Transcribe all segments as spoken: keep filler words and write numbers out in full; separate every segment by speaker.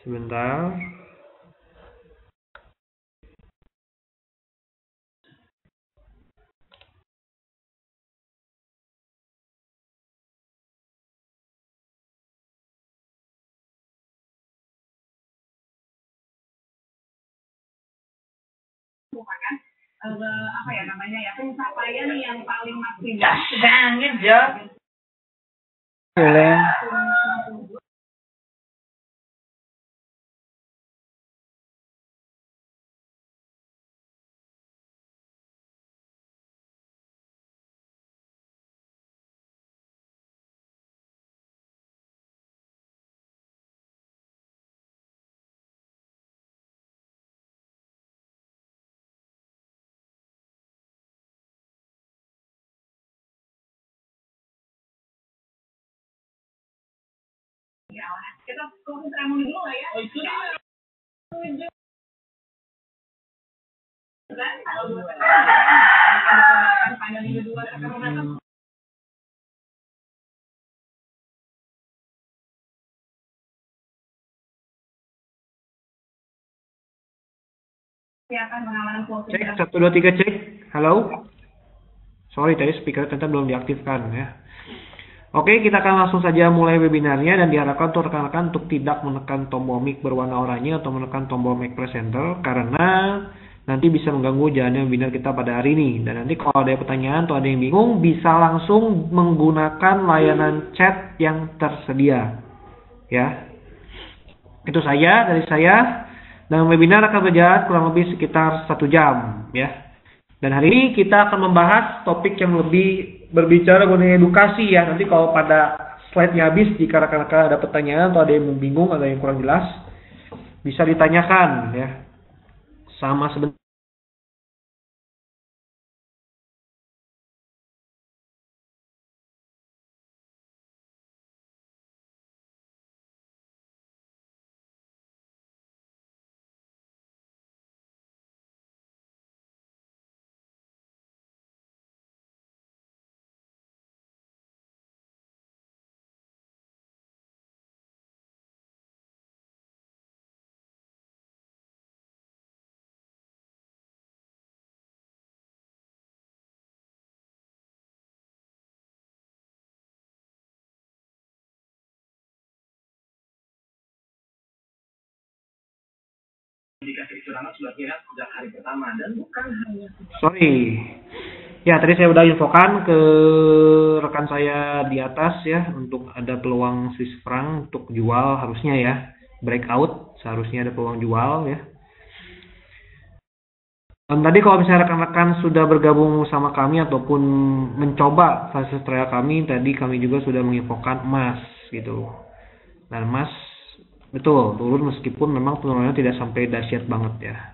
Speaker 1: Sebentar.
Speaker 2: Uh, apa ya namanya ya, pencapaian yang paling maksimal.
Speaker 3: Ya, banget ya.
Speaker 1: Boleh.
Speaker 2: Ya, kita kursus seremoni dulu lah ya. Oh, itu dia.
Speaker 1: Cek satu dua tiga cek. Halo. Sorry tadi speaker ternyata belum diaktifkan ya. Oke, kita akan langsung saja mulai webinarnya dan diharapkan untuk rekan-rekan untuk tidak menekan tombol mic berwarna oranye atau menekan tombol mic presenter karena nanti bisa mengganggu jalannya webinar kita pada hari ini. Dan nanti kalau ada pertanyaan atau ada yang bingung bisa langsung menggunakan layanan chat yang tersedia. Ya. Itu saja dari saya. Dan webinar akan berjalan kurang lebih sekitar satu jam, ya. Dan hari ini kita akan membahas topik yang lebih berbicara mengenai edukasi ya. Nanti kalau pada slide-nya habis, jika rekan-rekan ada pertanyaan atau ada yang bingung, ada yang kurang jelas, bisa ditanyakan ya. Sama sebentar.
Speaker 3: Indikasi kecurangan sudah kira sejak hari pertama dan bukan hanya
Speaker 1: Sorry. Ya, tadi saya udah infokan ke rekan saya di atas ya untuk ada peluang Swiss franc untuk jual harusnya ya. Breakout seharusnya ada peluang jual ya. Dan tadi kalau misalnya rekan-rekan sudah bergabung sama kami ataupun mencoba fase trial kami, tadi kami juga sudah menginfokan emas gitu. Dan emas betul turun meskipun memang penurunannya tidak sampai dahsyat banget ya.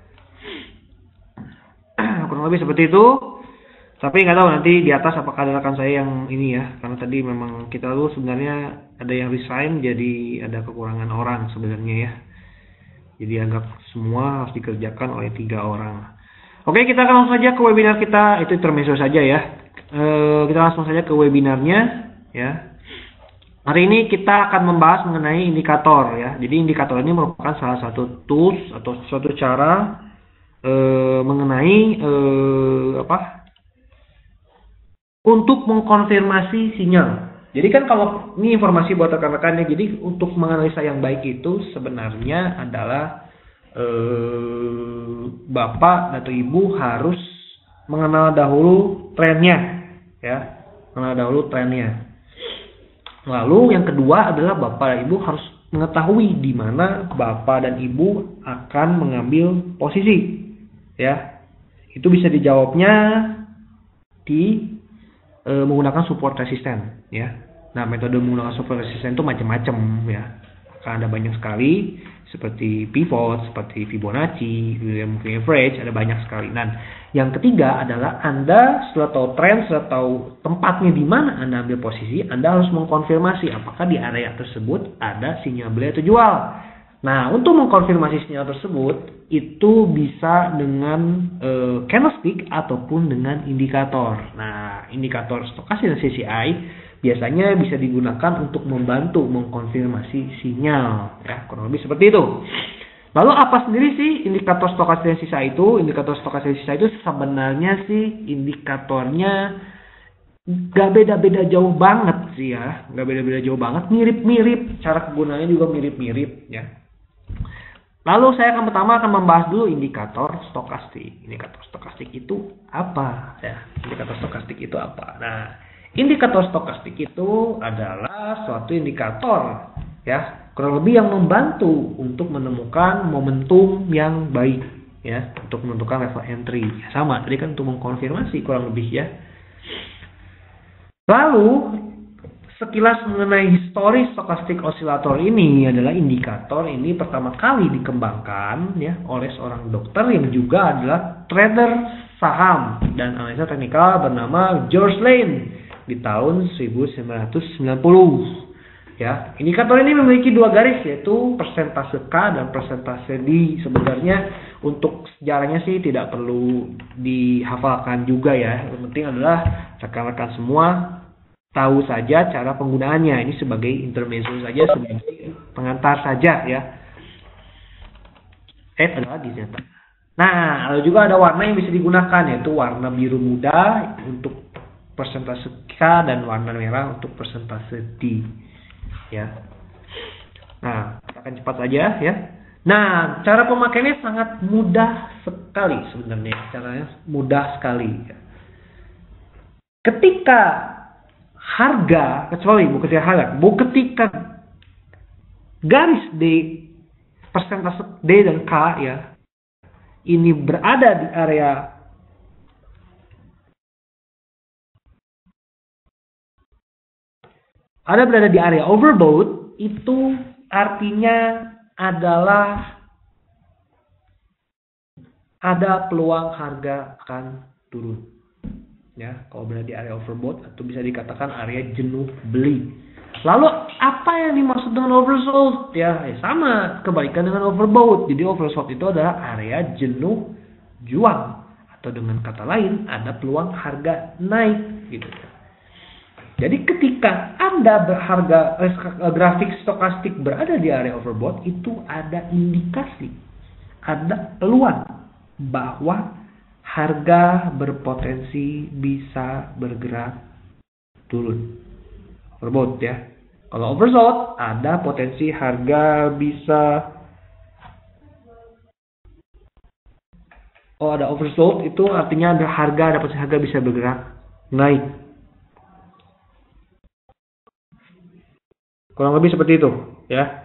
Speaker 1: Kurang lebih seperti itu. Tapi nggak tahu nanti di atas apakah ada rekan saya yang ini ya, karena tadi memang kita dulu sebenarnya ada yang resign jadi ada kekurangan orang sebenarnya ya. Jadi agak semua harus dikerjakan oleh tiga orang. Oke, kita akan langsung saja ke webinar kita. Itu intermezzo saja ya. E, kita langsung saja ke webinarnya ya. Hari ini kita akan membahas mengenai indikator ya. Jadi indikator ini merupakan salah satu tools atau suatu cara e, mengenai e, apa? Untuk mengkonfirmasi sinyal. Jadi kan kalau ini informasi buat rekan-rekannya. Jadi untuk menganalisa yang baik itu sebenarnya adalah eh, bapak atau ibu harus mengenal dahulu trennya, ya, mengenal dahulu trennya. Lalu yang kedua adalah bapak dan ibu harus mengetahui di mana bapak dan ibu akan mengambil posisi, ya. Itu bisa dijawabnya di menggunakan support resisten ya. Nah, metode menggunakan support resisten itu macam-macam ya. Akan ada banyak sekali seperti pivot, seperti Fibonacci, moving average, ada banyak sekali. Dan yang ketiga adalah Anda setelah tahu tren, setelah tahu tempatnya di mana Anda ambil posisi, Anda harus mengkonfirmasi apakah di area tersebut ada sinyal beli atau jual. Nah, untuk mengkonfirmasi sinyal tersebut itu bisa dengan e, candlestick ataupun dengan indikator. Nah, indikator stokastik dan C C I biasanya bisa digunakan untuk membantu mengkonfirmasi sinyal, ya kurang lebih seperti itu. Lalu apa sendiri sih indikator stokastik sisa itu? Indikator stokastik sisa itu sebenarnya sih indikatornya gak beda-beda jauh banget sih ya, gak beda-beda jauh banget, mirip-mirip, cara kegunaannya juga mirip-mirip ya. Lalu saya akan pertama akan membahas dulu indikator stokastik. Indikator stokastik itu apa ya? Indikator stokastik itu apa? Nah, indikator stokastik itu adalah suatu indikator ya, kurang lebih yang membantu untuk menemukan momentum yang baik ya, untuk menentukan level entry. Ya, sama, tadi kan untuk mengkonfirmasi kurang lebih ya. Lalu sekilas mengenai histori stokastik osilator ini adalah indikator ini pertama kali dikembangkan ya oleh seorang dokter yang juga adalah trader saham dan analisa teknikal bernama George Lane di tahun seribu sembilan ratus sembilan puluh. Ya, indikator ini memiliki dua garis yaitu persentase K dan persentase D. Sebenarnya untuk sejarahnya sih tidak perlu dihafalkan juga ya. Yang penting adalah rekan-rekan semua tahu saja cara penggunaannya. Ini sebagai intermezzo saja, sebagai pengantar saja ya. F adalah di center. Nah, lalu juga ada warna yang bisa digunakan yaitu warna biru muda untuk persentase K dan warna merah untuk persentase D. Ya. Nah, kita akan cepat saja ya. Nah, cara pemakaiannya sangat mudah sekali sebenarnya. Caranya mudah sekali. Ya. Ketika harga, kecuali bukan ketika harga, bukan ketika garis D, persentase D dan K ya, ini berada di area ada berada di area overbought, itu artinya adalah ada peluang harga akan turun. Ya, kalau berada di area overbought atau bisa dikatakan area jenuh beli. Lalu apa yang dimaksud dengan oversold? Ya, ya sama, kebalikan dengan overbought. Jadi oversold itu adalah area jenuh jual atau dengan kata lain ada peluang harga naik gitu. Jadi ketika Anda berharga eh, grafik stokastik berada di area overbought, itu ada indikasi, ada peluang bahwa harga berpotensi bisa bergerak turun. Overbought ya. Kalau oversold ada potensi harga bisa Oh ada oversold itu artinya ada harga ada potensi harga bisa bergerak naik. Kurang lebih seperti itu ya.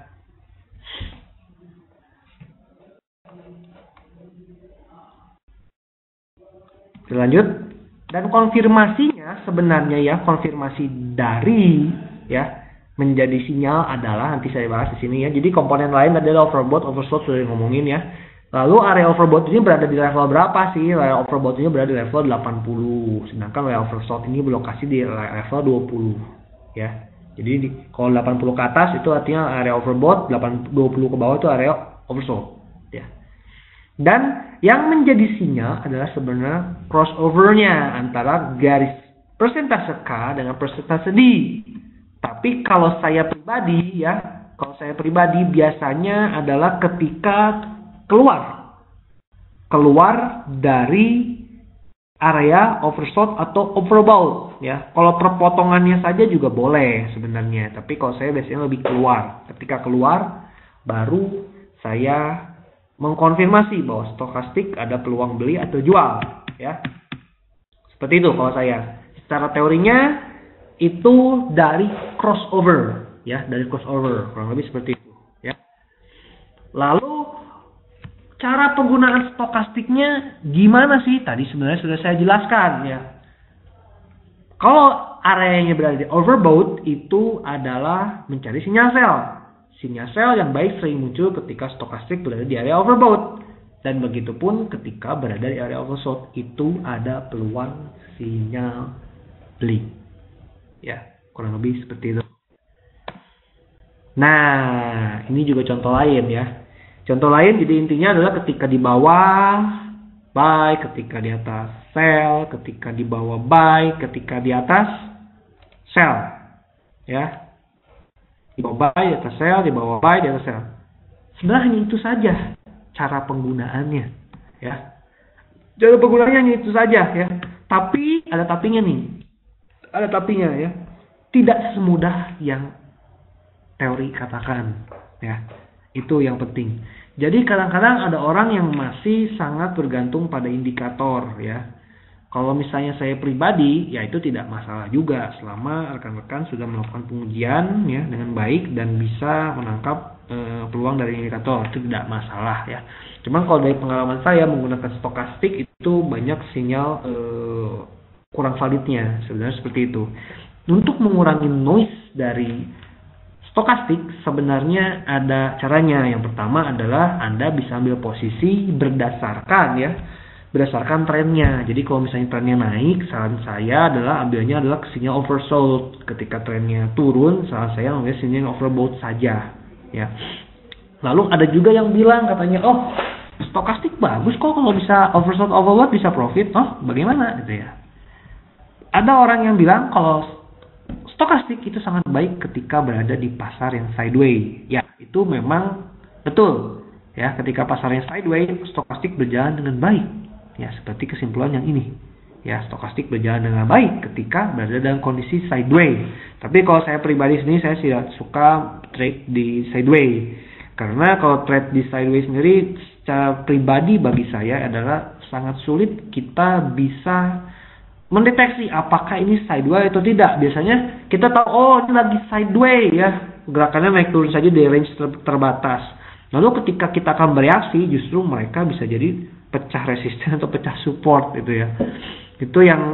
Speaker 1: Lanjut, dan konfirmasinya sebenarnya ya, konfirmasi dari ya menjadi sinyal adalah nanti saya bahas di sini ya. Jadi komponen lain adalah overbought, oversold sudah ngomongin ya. Lalu area overbought ini berada di level berapa sih? Area overbought ini berada di level delapan puluh, sedangkan area oversold ini berlokasi di level dua puluh ya. Jadi di, kalau delapan puluh ke atas itu artinya area overbought, dua puluh ke bawah itu area oversold ya. Dan yang menjadi sinyal adalah sebenarnya crossover-nya antara garis persentase K dengan persentase D. Tapi kalau saya pribadi ya, kalau saya pribadi biasanya adalah ketika keluar keluar dari area oversold atau overbought ya. Kalau perpotongannya saja juga boleh sebenarnya, tapi kalau saya biasanya lebih keluar. Ketika keluar baru saya mengkonfirmasi bahwa stokastik ada peluang beli atau jual ya. Seperti itu kalau saya. Secara teorinya itu dari crossover ya, dari crossover kurang lebih seperti itu ya. Lalu cara penggunaan stokastiknya gimana sih? Tadi sebenarnya sudah saya jelaskan ya. Kalau areanya berada di overbought itu adalah mencari sinyal sell. Sinyal sell yang baik sering muncul ketika stokastik berada di area overbought. Dan begitu pun ketika berada di area oversold itu ada peluang sinyal beli. Ya, kurang lebih seperti itu. Nah, ini juga contoh lain ya. Contoh lain jadi intinya adalah ketika di bawah buy, ketika di atas sell, ketika di bawah buy, ketika di atas sell. ya. Di bawah buy, di atas sell, di bawah buy, di atas sell. Sebenarnya hanya itu saja cara penggunaannya, ya. Cara penggunaannya hanya itu saja, ya. Tapi ada tapinya nih, ada tapinya, ya. Tidak semudah yang teori katakan, ya. Itu yang penting. Jadi kadang-kadang ada orang yang masih sangat bergantung pada indikator, ya. Kalau misalnya saya pribadi, ya itu tidak masalah juga selama rekan-rekan sudah melakukan pengujian ya dengan baik dan bisa menangkap e, peluang dari indikator, itu tidak masalah ya. Cuman kalau dari pengalaman saya menggunakan stokastik itu banyak sinyal e, kurang validnya, sebenarnya seperti itu. Untuk mengurangi noise dari stokastik sebenarnya ada caranya. Yang pertama adalah Anda bisa ambil posisi berdasarkan ya. berdasarkan trennya. Jadi kalau misalnya trennya naik, saran saya adalah ambilnya adalah sinyal oversold. Ketika trennya turun, saran saya ambil sinyal overbought saja, ya. Lalu ada juga yang bilang katanya, "Oh, stokastik bagus kok kalau bisa oversold overbought bisa profit." Oh, bagaimana gitu ya. Ada orang yang bilang kalau stokastik itu sangat baik ketika berada di pasar yang sideways. Ya, itu memang betul. Ya, ketika pasar yang sideways, stokastik berjalan dengan baik. Ya, seperti kesimpulan yang ini. Ya, stokastik berjalan dengan baik ketika berada dalam kondisi sideways. Tapi kalau saya pribadi sendiri, saya tidak suka trade di sideways. Karena kalau trade di sideways sendiri, secara pribadi bagi saya adalah sangat sulit kita bisa mendeteksi apakah ini sideways atau tidak. Biasanya kita tahu, oh ini lagi sideways ya. Gerakannya naik turun saja di range ter terbatas. Lalu ketika kita akan bereaksi, justru mereka bisa jadi pecah resisten atau pecah support gitu ya. Itu yang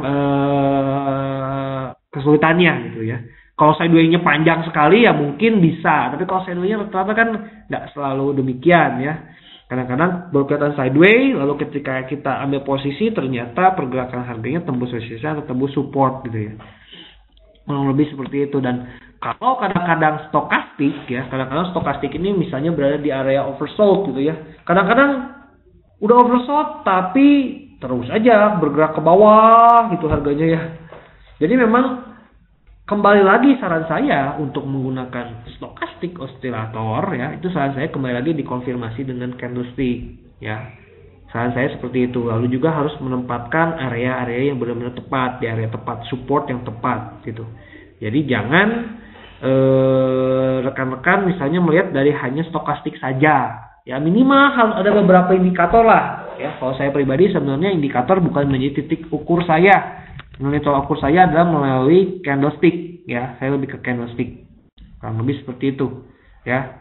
Speaker 1: ee, kesulitannya gitu ya. Kalau sideways-nya panjang sekali ya mungkin bisa, tapi kalau sideways-nya rata-rata kan nggak selalu demikian ya. Kadang-kadang baru kelihatan sideways, lalu ketika kita ambil posisi ternyata pergerakan harganya tembus resisten atau tembus support gitu ya. Kurang lebih seperti itu. Dan kalau kadang-kadang stokastik ya, kadang-kadang stokastik ini misalnya berada di area oversold gitu ya. Kadang-kadang udah oversold tapi terus aja bergerak ke bawah gitu harganya ya. Jadi memang kembali lagi saran saya untuk menggunakan stokastik oscillator ya, itu saran saya kembali lagi dikonfirmasi dengan candlestick ya. Saran saya seperti itu. Lalu juga harus menempatkan area-area yang benar-benar tepat, di area tepat, support yang tepat gitu. Jadi jangan rekan-rekan eh, misalnya melihat dari hanya stokastik saja. Ya minimal harus ada beberapa indikator lah. Ya, kalau saya pribadi sebenarnya indikator bukan menjadi titik ukur saya. Titik ukur saya adalah melalui candlestick. Ya, saya lebih ke candlestick. Kurang lebih seperti itu. Ya.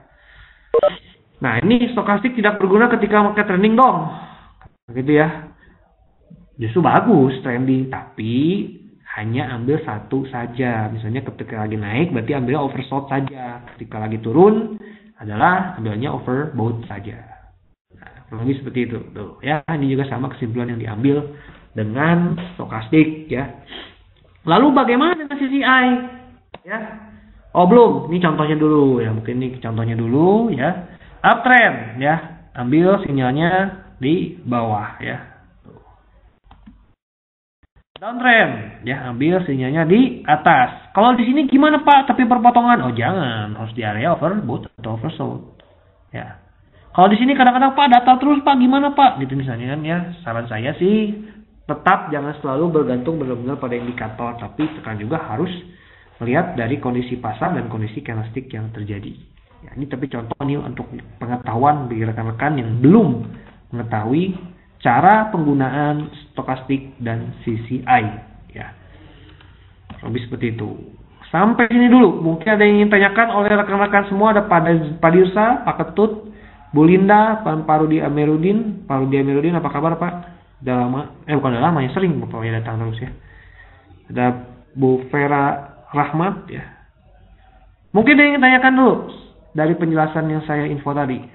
Speaker 1: Nah ini stokastik tidak berguna ketika market trending dong. Begitu ya. Justru bagus trending, tapi hanya ambil satu saja. Misalnya ketika lagi naik berarti ambil oversold saja. Ketika lagi turun adalah ambilnya overbought saja. Nah, lebih seperti itu. Tuh, ya, ini juga sama kesimpulan yang diambil dengan stokastik ya. Lalu bagaimana dengan C C I? Ya. Oh belum, ini contohnya dulu ya. Mungkin ini contohnya dulu ya. Uptrend ya. Ambil sinyalnya di bawah ya. Downtrend ya, ambil sinyalnya di atas. Kalau di sini gimana Pak? Tapi perpotongan. Oh jangan, harus di area overbought atau oversold. Ya. Kalau di sini kadang-kadang Pak datar terus Pak, gimana Pak? Gitu misalnya kan ya. Saran saya sih tetap jangan selalu bergantung benar-benar pada indikator, tapi tekan juga harus melihat dari kondisi pasar dan kondisi candlestick yang terjadi. Ya, ini tapi contoh nih untuk pengetahuan bagi rekan-rekan yang belum mengetahui cara penggunaan stokastik dan C C I ya. Lebih seperti itu. Sampai sini dulu. Mungkin ada yang ingin tanyakan oleh rekan-rekan semua. Ada Pak Dirsa, Pak Ketut, Bu Linda, Pak Parudi Amerudin. Parudi Amerudin, apa kabar Pak? Udah lama. Eh bukan udah lama ya, sering Bapaknya datang terus ya. Ada Bu Vera Rahmat ya. Mungkin ada yang ingin tanyakan dulu dari penjelasan yang saya info tadi.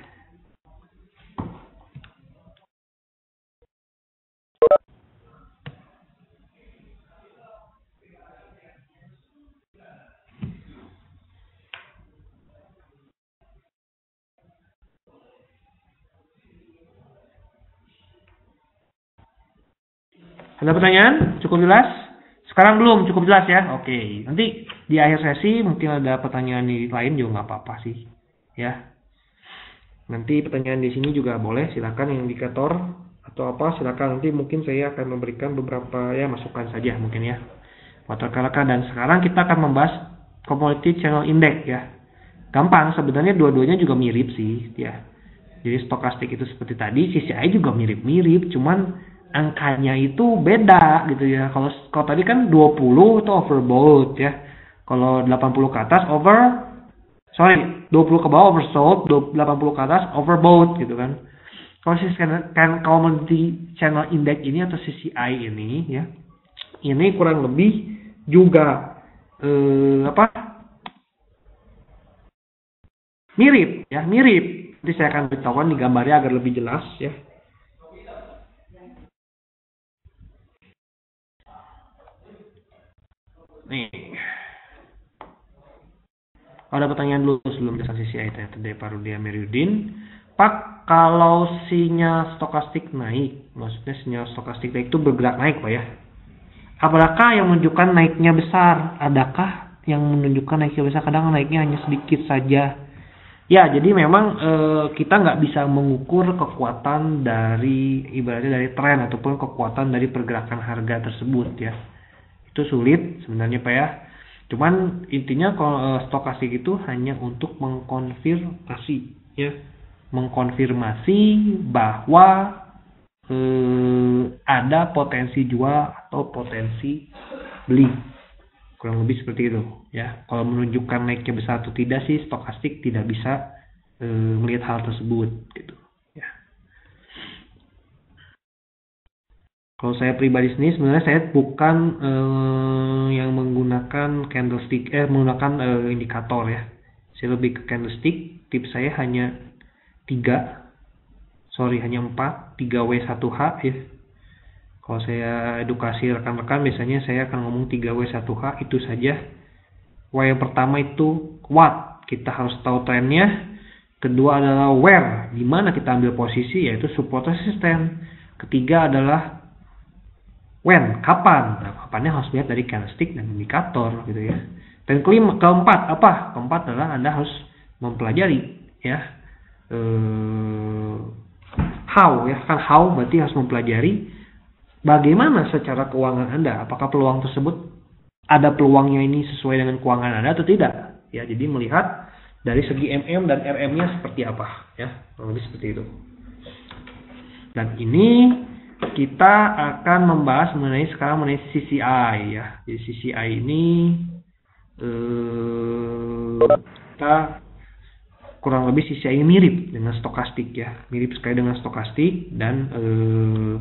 Speaker 1: Ada pertanyaan? Cukup jelas? Sekarang belum, cukup jelas ya. Oke, nanti di akhir sesi mungkin ada pertanyaan di lain juga nggak apa-apa sih, ya. Nanti pertanyaan di sini juga boleh, silakan yang indikator atau apa, silakan nanti mungkin saya akan memberikan beberapa ya masukan saja mungkin ya. Buat rekan-rekan, dan sekarang kita akan membahas Commodity Channel Index ya. Gampang, sebenarnya dua-duanya juga mirip sih, ya. Jadi stokastik itu seperti tadi, C C I juga mirip-mirip, cuman angkanya itu beda gitu ya. Kalau kalau tadi kan dua puluh itu overbought ya. Kalau delapan puluh ke atas over sorry, dua puluh ke bawah oversold, delapan puluh ke atas overbought gitu kan. Kalau si kan Commodity Channel Index ini atau C C I ini ya. Ini kurang lebih juga eh, apa? Mirip ya, mirip. Nanti saya akan beritahukan di gambarnya agar lebih jelas ya. Nih, ada pertanyaan dulu sebelum kita C C I ternyata dari Parudia Meriudin. Pak, kalau sinyal stokastik naik, maksudnya sinyal stokastik naik itu bergerak naik Pak ya. Apakah yang menunjukkan naiknya besar? Adakah yang menunjukkan naiknya besar? Kadang naiknya hanya sedikit saja. Ya, jadi memang e, kita nggak bisa mengukur kekuatan dari ibaratnya dari tren ataupun kekuatan dari pergerakan harga tersebut ya. Itu sulit sebenarnya Pak ya. Cuman intinya kalau e, stokastik itu hanya untuk mengkonfirmasi ya, mengkonfirmasi bahwa e, ada potensi jual atau potensi beli, kurang lebih seperti itu ya. Kalau menunjukkan naiknya besar atau tidak sih stokastik tidak bisa e, melihat hal tersebut gitu. Kalau saya pribadi sendiri sebenarnya saya bukan eh, yang menggunakan candlestick, eh menggunakan eh, indikator ya. Saya lebih ke candlestick. Tips saya hanya tiga, sorry hanya empat, tiga W satu H ya. Kalau saya edukasi rekan-rekan biasanya saya akan ngomong tiga W satu H itu saja. W yang pertama itu what, kita harus tahu trennya. Kedua adalah where, di mana kita ambil posisi yaitu support resisten. Ketiga adalah when, kapan? Nah, kapannya harus lihat dari candlestick dan indikator gitu ya. Dan kelima, keempat apa? Keempat adalah Anda harus mempelajari ya. Eh, how ya, kan how berarti harus mempelajari bagaimana secara keuangan Anda. Apakah peluang tersebut ada peluangnya ini sesuai dengan keuangan Anda atau tidak? Ya, jadi melihat dari segi M M dan R M-nya seperti apa ya. Lebih seperti itu. Dan ini kita akan membahas mengenai sekarang mengenai C C I ya. Jadi C C I ini eh, kita kurang lebih C C I mirip dengan stokastik ya, mirip sekali dengan stokastik dan eh,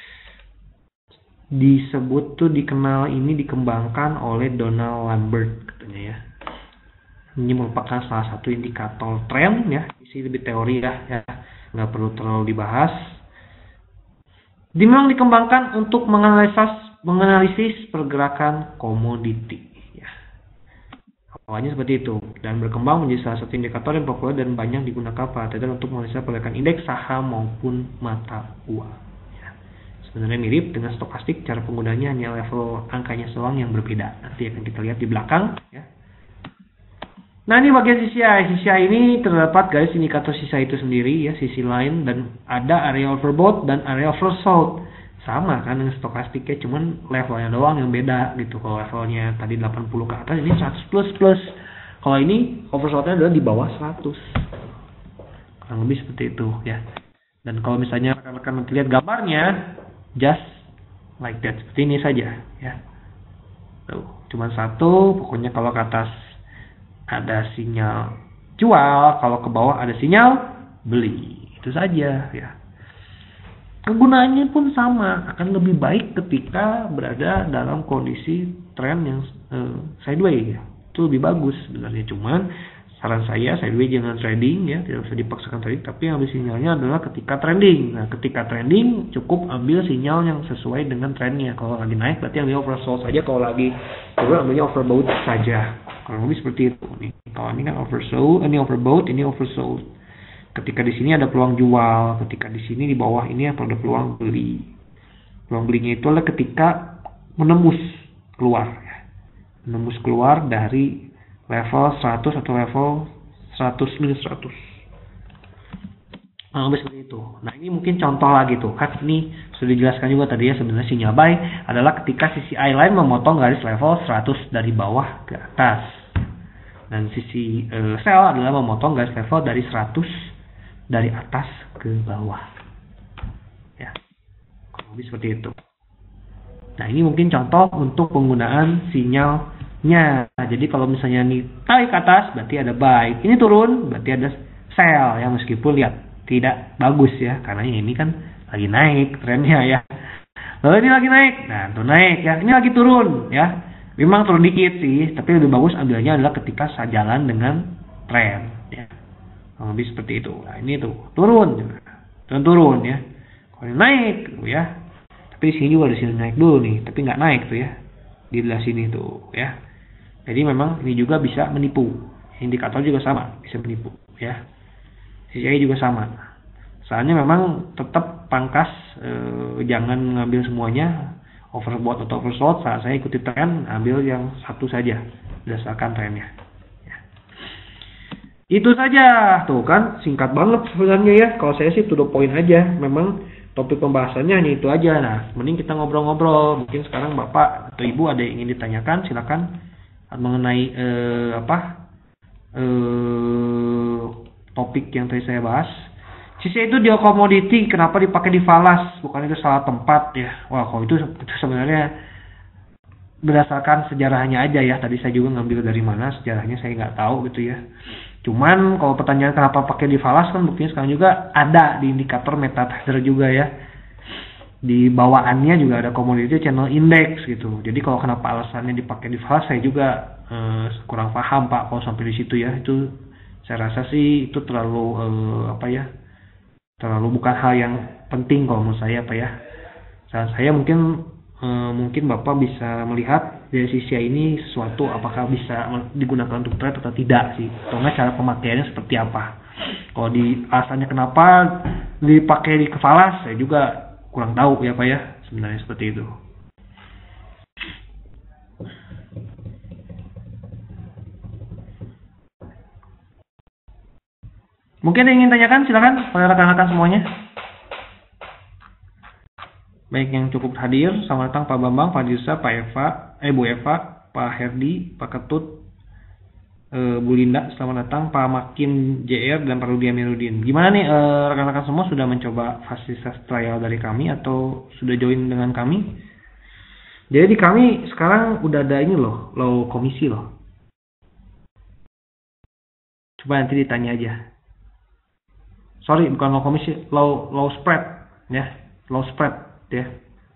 Speaker 1: disebut tuh dikenal ini dikembangkan oleh Donald Lambert katanya ya. Ini merupakan salah satu indikator tren ya, isi lebih teori ya, ya. Nggak perlu terlalu dibahas. Dia memang dikembangkan untuk menganalisis menganalisis pergerakan komoditi ya. Awalnya seperti itu dan berkembang menjadi salah satu indikator yang populer dan banyak digunakan para trader untuk menganalisa pergerakan indeks saham maupun mata uang ya. Sebenarnya mirip dengan stokastik, cara penggunaannya hanya level angkanya doang yang berbeda. Nanti akan kita lihat di belakang ya. Nah, ini bagian C C I. C C I ini terdapat garis indikator C C I itu sendiri ya, sisi lain, dan ada area overbought dan area oversold. Sama kan dengan stokastiknya, cuman levelnya doang yang beda gitu. Kalau levelnya tadi delapan puluh ke atas, ini seratus plus plus. Kalau ini oversoldnya adalah di bawah seratus. Kurang lebih seperti itu ya. Dan kalau misalnya rekan-rekan nanti lihat gambarnya, just like that, seperti ini saja ya. Tuh, cuman satu, pokoknya kalau ke atas ada sinyal jual, kalau ke bawah ada sinyal beli. Itu saja ya. Kegunaannya pun sama, akan lebih baik ketika berada dalam kondisi tren yang uh, sideways ya. Itu lebih bagus sebenarnya. Cuman saran saya sideways jangan trading ya, tidak usah dipaksakan trading, tapi ambil sinyalnya adalah ketika trending. Nah, ketika trending cukup ambil sinyal yang sesuai dengan trennya. Kalau lagi naik berarti ambil oversold saja, kalau lagi turun ambilnya overbought saja. Kurang lebih seperti itu nih. Kalau ini kan oversold, ini overbought, ini oversold. Ketika di sini ada peluang jual, ketika di sini di bawah ini ada peluang beli. Peluang belinya itu adalah ketika menembus keluar ya. Menembus keluar dari level seratus atau level seratus minus seratus. Nah, seperti itu. Nah, ini mungkin contoh lagi tuh. Kan ini sudah dijelaskan juga tadi ya, sebenarnya sinyal buy adalah ketika sisi I line memotong garis level seratus dari bawah ke atas. Dan sisi uh, sell adalah memotong garis level dari seratus dari atas ke bawah. Ya. Kurang lebih seperti itu. Nah, ini mungkin contoh untuk penggunaan sinyalnya. Nah, jadi kalau misalnya ini tarik ke atas berarti ada buy. Ini turun berarti ada sell ya, meskipun lihat tidak bagus ya, karena ini kan lagi naik trennya ya. Lalu ini lagi naik, nah tuh naik ya. Ini lagi turun ya. Memang turun dikit sih, tapi lebih bagus ambilnya adalah ketika sejalan dengan tren ya. Lebih seperti itu. Nah, ini tuh turun juga, turun turun ya. Kalau ini naik tuh ya. Tapi di sini juga di sini naik dulu nih, tapi nggak naik tuh ya. Di belah sini tuh ya. Jadi memang ini juga bisa menipu. Indikator juga sama, bisa menipu ya. C C I juga sama. Soalnya memang tetap pangkas, eh, jangan ngambil semuanya overbought atau oversold. Saat saya ikuti tren, ambil yang satu saja berdasarkan trennya. Ya. Itu saja, tuh kan singkat banget sebenarnya ya. Kalau saya sih to the point aja. Memang topik pembahasannya hanya itu aja. Nah, mending kita ngobrol-ngobrol. Mungkin sekarang Bapak atau Ibu ada yang ingin ditanyakan, silakan mengenai eh, apa? Eh, topik yang tadi saya bahas. C C I itu dia komoditi, kenapa dipakai di falas? Bukan itu salah tempat ya. Wah, kalau itu, itu sebenarnya berdasarkan sejarahnya aja ya. Tadi saya juga ngambil dari mana sejarahnya saya nggak tahu gitu ya. Cuman kalau pertanyaan kenapa pakai di falas, kan buktinya sekarang juga ada di indikator MetaTrader juga ya. Di bawaannya juga ada komoditi channel index gitu. Jadi kalau kenapa alasannya dipakai di falas, saya juga eh, kurang paham Pak kalau sampai di situ ya. Itu saya rasa sih itu terlalu eh, apa ya, terlalu bukan hal yang penting kalau menurut saya Pak ya. Saran saya mungkin eh, mungkin Bapak bisa melihat dari sisi ini sesuatu apakah bisa digunakan untuk trade atau tidak sih, atau enggak cara pemakaiannya seperti apa. Kalau di alasannya kenapa dipakai di kefalas, saya juga kurang tahu ya Pak ya, sebenarnya seperti itu. Mungkin yang ingin tanyakan, silakan pada rekan-rekan semuanya. Baik yang cukup hadir, selamat datang Pak Bambang, Pak Dirsa, Pak Eva, eh Bu Eva, Pak Herdi, Pak Ketut, eh, Bu Linda, selamat datang Pak Makin J R dan Pak Rudi Amirudin. Gimana nih eh, rekan-rekan semua, sudah mencoba fasilitas trial dari kami atau sudah join dengan kami? Jadi di kami sekarang udah ada ini loh, low komisi loh. Coba nanti ditanya aja. Sorry, bukan low komisi, low low spread ya, low spread ya,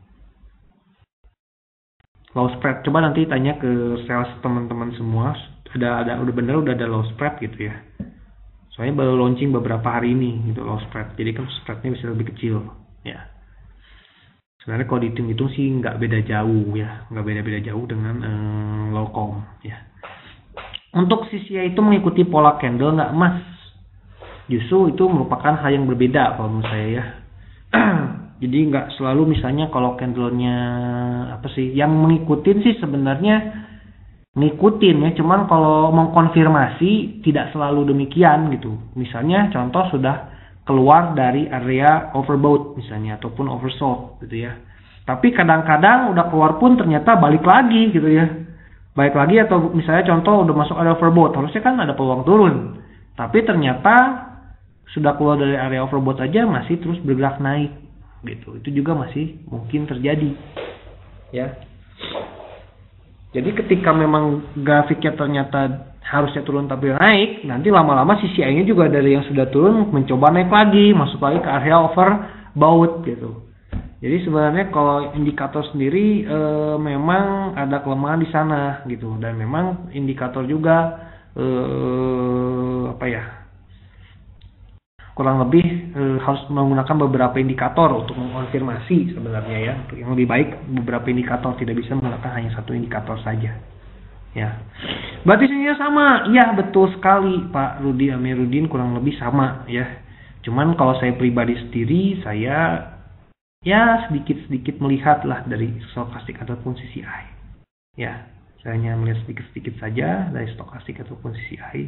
Speaker 1: low spread. Coba nanti tanya ke sales teman-teman semua, ada ada udah bener udah ada low spread gitu ya. Soalnya baru launching beberapa hari ini gitu low spread, jadi kan spreadnya bisa lebih kecil ya. Sebenarnya kalau dihitung-hitung sih nggak beda jauh ya, nggak beda-beda jauh dengan eh, low com ya. Untuk C C I itu mengikuti pola candle nggak Mas? Justru itu merupakan hal yang berbeda kalau menurut saya ya. Jadi nggak selalu misalnya kalau candlenya apa sih yang mengikutin sih, sebenarnya ngikutin ya, cuman kalau mengkonfirmasi tidak selalu demikian gitu. Misalnya contoh sudah keluar dari area overbought misalnya ataupun oversold gitu ya. Tapi kadang-kadang udah keluar pun ternyata balik lagi gitu ya. Balik lagi, atau misalnya contoh udah masuk area overbought, harusnya kan ada peluang turun. Tapi ternyata sudah keluar dari area overbought aja masih terus bergerak naik gitu. Itu juga masih mungkin terjadi ya. Jadi ketika memang grafiknya ternyata harusnya turun tapi naik, nanti lama-lama C C I-nya juga dari yang sudah turun mencoba naik lagi, masuk lagi ke area overbought gitu. Jadi sebenarnya kalau indikator sendiri e, memang ada kelemahan di sana gitu, dan memang indikator juga e, apa ya, kurang lebih e, harus menggunakan beberapa indikator untuk mengkonfirmasi sebenarnya ya. Untuk yang lebih baik beberapa indikator, tidak bisa menggunakan hanya satu indikator saja. Ya. Berarti sini sama. Iya, betul sekali Pak Rudi Amirudin, kurang lebih sama ya. Cuman kalau saya pribadi sendiri, saya ya sedikit-sedikit melihat lah dari stokastik ataupun C C I. Ya, saya hanya melihat sedikit-sedikit saja dari stokastik ataupun C C I.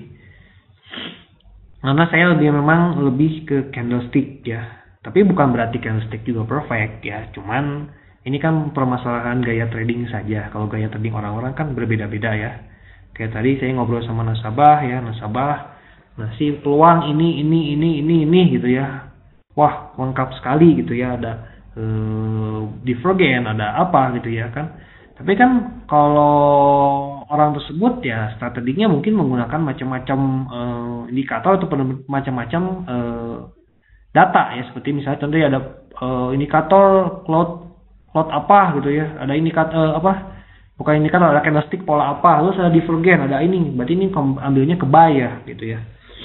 Speaker 1: Karena saya lebih memang lebih ke candlestick ya. Tapi bukan berarti candlestick juga perfect ya. Cuman ini kan permasalahan gaya trading saja. Kalau gaya trading orang-orang kan berbeda-beda ya. Kayak tadi saya ngobrol sama nasabah ya, nasabah ngasih peluang ini ini ini ini ini gitu ya. Wah, lengkap sekali gitu ya, ada eh, divergen, ada apa gitu ya kan. Tapi kan kalau orang tersebut ya strateginya mungkin menggunakan macam-macam eh, indikator atau macam-macam eh, data ya, seperti misalnya contohnya ada eh, indikator cloud cloud apa gitu ya, ada indikator eh, apa bukan indikator, ada candlestick pola apa, terus ada divergen, ada ini, berarti ini ambilnya ke buy ya gitu ya.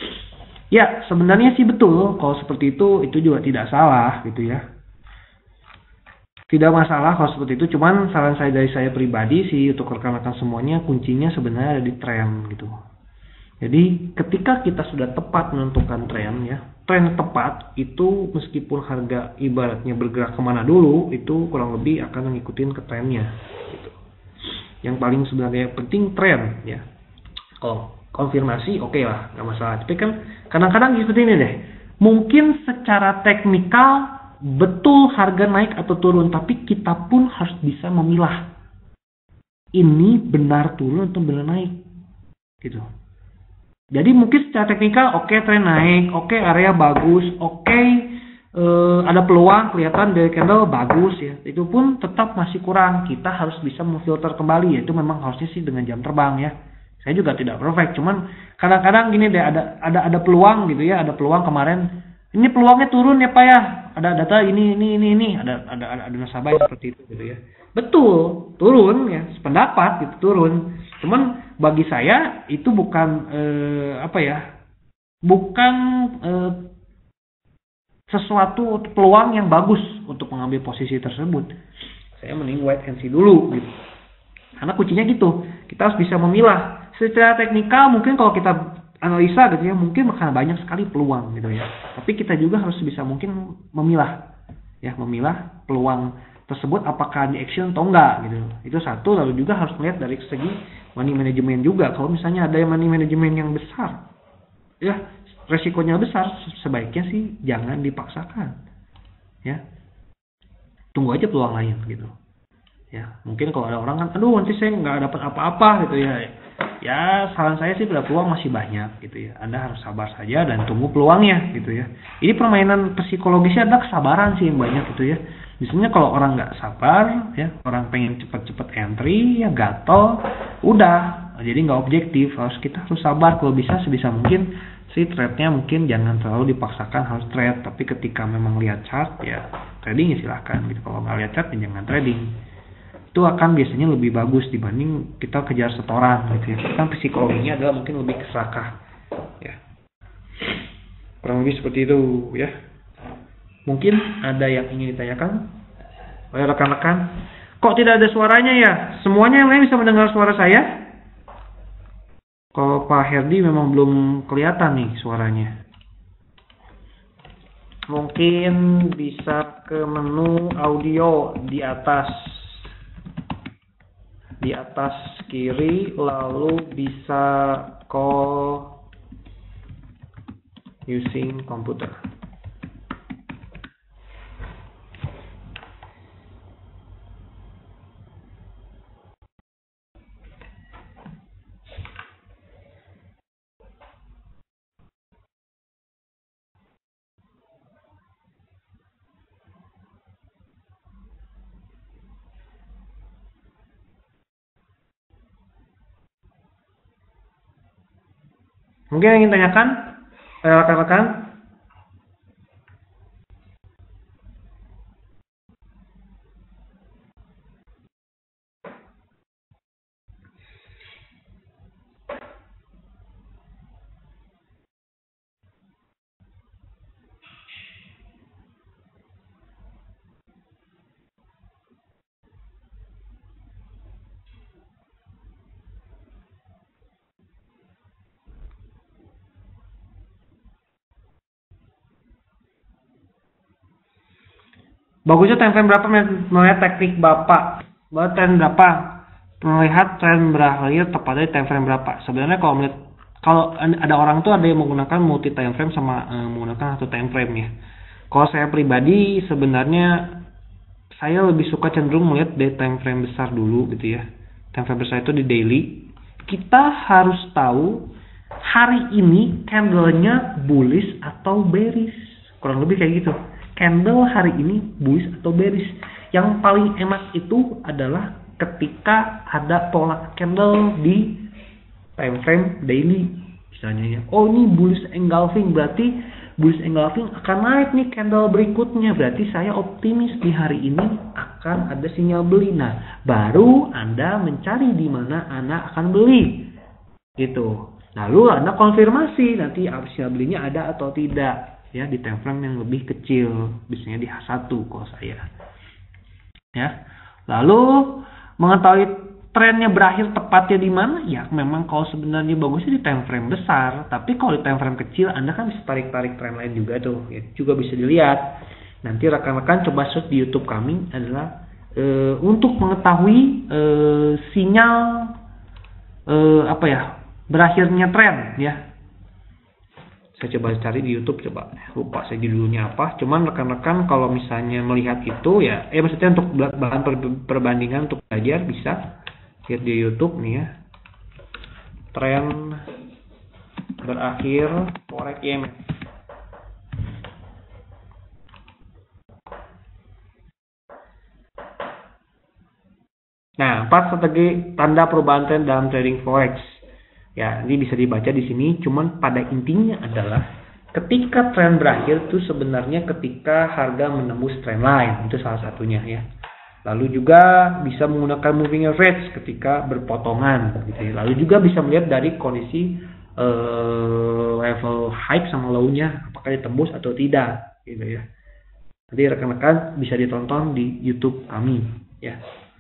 Speaker 1: Ya sebenarnya sih betul, kalau seperti itu itu juga tidak salah gitu ya, tidak masalah kalau seperti itu. Cuman saran saya dari saya pribadi sih untuk rekan-rekan semuanya, kuncinya sebenarnya ada di tren gitu. Jadi ketika kita sudah tepat menentukan tren ya, tren tepat itu meskipun harga ibaratnya bergerak kemana dulu, itu kurang lebih akan mengikuti ke trennya gitu. Yang paling sebenarnya penting tren ya. Kalau konfirmasi oke okay lah, nggak masalah. Tapi kan kadang-kadang seperti ini deh, mungkin secara teknikal betul harga naik atau turun, tapi kita pun harus bisa memilah ini benar turun atau benar naik gitu. Jadi mungkin secara teknikal oke okay, tren naik, oke okay, area bagus, oke okay, eh, ada peluang kelihatan dari candle bagus ya, itu pun tetap masih kurang. Kita harus bisa memfilter kembali, yaitu memang harusnya sih dengan jam terbang ya. Saya juga tidak perfect, cuman kadang-kadang gini deh, ada ada ada peluang gitu ya, ada peluang kemarin ini peluangnya turun ya Pak ya, ada data ini ini ini ini ada ada ada, ada nasabah seperti itu gitu ya. Betul, turun ya, sependapat gitu turun. Cuman bagi saya itu bukan eh, apa ya, bukan eh, sesuatu peluang yang bagus untuk mengambil posisi tersebut. Saya mending wait and see dulu gitu. Karena kuncinya gitu, kita harus bisa memilah. Secara teknikal mungkin kalau kita analisa gitu ya, mungkin akan banyak sekali peluang gitu ya. Tapi kita juga harus bisa mungkin memilah ya, memilah peluang tersebut apakah di action atau enggak gitu. Itu satu. Lalu juga harus melihat dari segi money management juga. Kalau misalnya ada money management yang besar ya, resikonya besar, sebaiknya sih jangan dipaksakan ya, tunggu aja peluang lain gitu ya. Mungkin kalau ada orang kan, aduh nanti saya nggak dapat apa-apa gitu ya, ya saran saya sih pada peluang masih banyak gitu ya, Anda harus sabar saja dan tunggu peluangnya gitu ya. Ini permainan psikologisnya ada kesabaran sih yang banyak gitu ya. Biasanya kalau orang nggak sabar ya, orang pengen cepet-cepet entry ya gatel, udah jadi nggak objektif. Harus kita harus sabar, kalau bisa sebisa mungkin si trade-nya mungkin jangan terlalu dipaksakan harus trade, tapi ketika memang lihat chart ya trading ya silahkan gitu. Kalau nggak lihat chart ya jangan trading. Itu akan biasanya lebih bagus dibanding kita kejar setoran gitu ya. Kan psikologinya adalah mungkin lebih keserakah ya. Kurang lebih seperti itu ya. Mungkin ada yang ingin ditanyakan oleh rekan-rekan. Kok tidak ada suaranya ya? Semuanya yang lain bisa mendengar suara saya? Kalau Pak Herdi memang belum kelihatan nih suaranya. Mungkin bisa ke menu audio di atas. Di atas kiri, lalu bisa call using computer. Mungkin yang ingin tanyakan rekan-rekan? Bagusnya time frame berapa melihat teknik Bapak? Bahwa tren berapa? melihat tren berakhir tepatnya di time frame berapa. Sebenarnya kalau melihat, kalau ada orang tuh ada yang menggunakan multi time frame sama uh, menggunakan satu time frame ya. Kalau saya pribadi sebenarnya saya lebih suka cenderung melihat dari time frame besar dulu gitu ya. Time frame besar itu di daily. Kita harus tahu hari ini candle-nya bullish atau bearish. Kurang lebih kayak gitu. Candle hari ini bullish atau bearish. Yang paling enak itu adalah ketika ada pola candle di time frame daily misalnya ya. Oh ini bullish engulfing, berarti bullish engulfing akan naik nih candle berikutnya, berarti saya optimis di hari ini akan ada sinyal beli. Nah baru Anda mencari di mana Anda akan beli gitu. Lalu Anda konfirmasi nanti sinyal belinya ada atau tidak ya di time frame yang lebih kecil, biasanya di H satu kalau saya ya. Lalu mengetahui trennya berakhir tepatnya di mana? Ya memang kalau sebenarnya bagusnya di time frame besar, tapi kalau di time frame kecil Anda kan bisa tarik-tarik tren lain juga tuh, ya, juga bisa dilihat. Nanti rekan-rekan coba search di YouTube kami adalah e, untuk mengetahui e, sinyal e, apa ya berakhirnya tren ya. Saya coba cari di YouTube, coba lupa saya judulnya apa. Cuman rekan-rekan kalau misalnya melihat itu ya, eh maksudnya untuk bahan perbandingan untuk belajar bisa lihat di YouTube nih ya. Tren berakhir forex Y M. Nah, empat strategi tanda perubahan tren dalam trading forex. Ya, ini bisa dibaca di sini. Cuman pada intinya adalah ketika tren berakhir itu sebenarnya ketika harga menembus trend line, itu salah satunya ya. Lalu juga bisa menggunakan moving average ketika berpotongan, gitu ya. Lalu juga bisa melihat dari kondisi uh, level high sama low-nya apakah ditembus atau tidak, gitu ya. Nanti rekan-rekan bisa ditonton di YouTube kami, ya.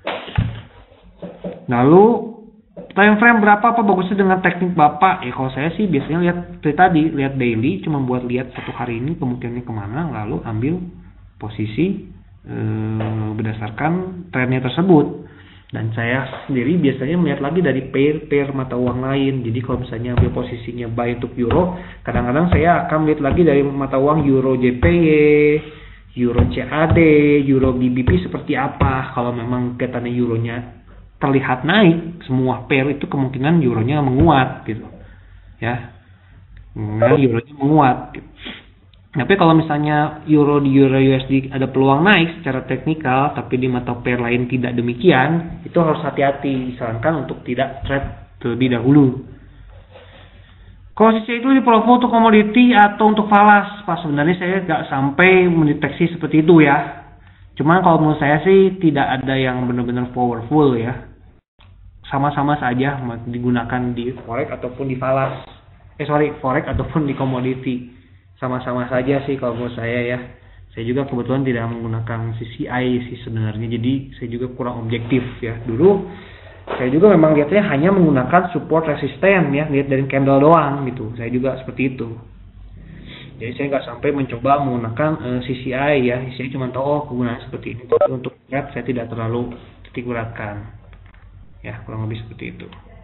Speaker 1: Lalu time frame berapa apa bagusnya dengan teknik Bapak? Ya kalau saya sih biasanya lihat seperti tadi, lihat daily, cuma buat lihat satu hari ini kemungkinannya kemana, lalu ambil posisi e, berdasarkan trennya tersebut. Dan saya sendiri biasanya melihat lagi dari pair-pair mata uang lain. Jadi kalau misalnya ambil posisinya buy untuk euro, kadang-kadang saya akan lihat lagi dari mata uang euro J P Y, euro C A D, euro B B P seperti apa. Kalau memang kelihatannya euronya terlihat naik, semua pair itu kemungkinan euronya menguat gitu ya, nah, euronya menguat gitu. Tapi kalau misalnya euro di euro U S D ada peluang naik secara teknikal, tapi di mata pair lain tidak demikian, itu harus hati-hati, disarankan untuk tidak trade terlebih dahulu. Posisi itu di profile untuk komoditi atau untuk falas, pas sebenarnya saya nggak sampai mendeteksi seperti itu ya. Cuman kalau menurut saya sih tidak ada yang benar-benar powerful ya. Sama-sama saja digunakan di forex ataupun di falas. Eh sorry, forex ataupun di komoditi. Sama-sama saja sih kalau menurut saya ya. Saya juga kebetulan tidak menggunakan C C I sih sebenarnya. Jadi saya juga kurang objektif ya. Dulu saya juga memang lihatnya hanya menggunakan support resisten ya. Lihat dari candle doang gitu. Saya juga seperti itu. Jadi saya nggak sampai mencoba menggunakan uh, C C I ya. Saya cuma tahu oh kegunaan seperti ini. Tapi untuk trade saya tidak terlalu titik beratkan. Ya kurang lebih seperti itu.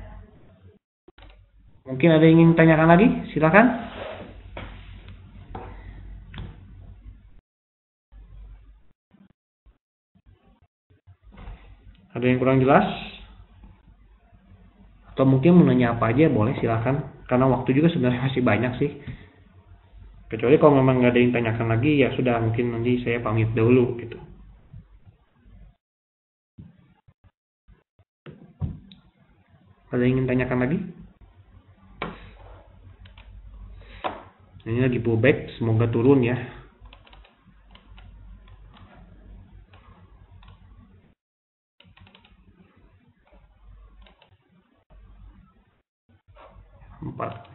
Speaker 1: Mungkin ada yang ingin tanyakan lagi? Silakan. Ada yang kurang jelas? Atau mungkin mau nanya apa aja boleh silakan. Karena waktu juga sebenarnya masih banyak sih. Kecuali kalau memang nggak ada yang tanyakan lagi, ya sudah mungkin nanti saya pamit dahulu gitu. Ada yang ingin tanyakan lagi? Ini lagi pullback, semoga turun ya. Empat.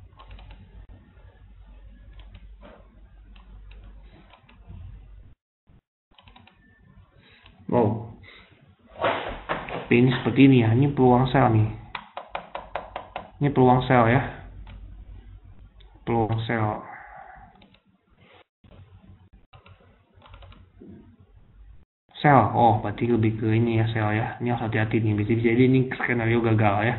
Speaker 1: Wow. Tapi ini seperti ini ya, ini peluang sell nih. Ini peluang sell ya. Peluang sell. sell. Oh, berarti lebih ke ini ya, sell ya. Ini harus hati-hati nih. Bisa jadi ini skenario gagal ya.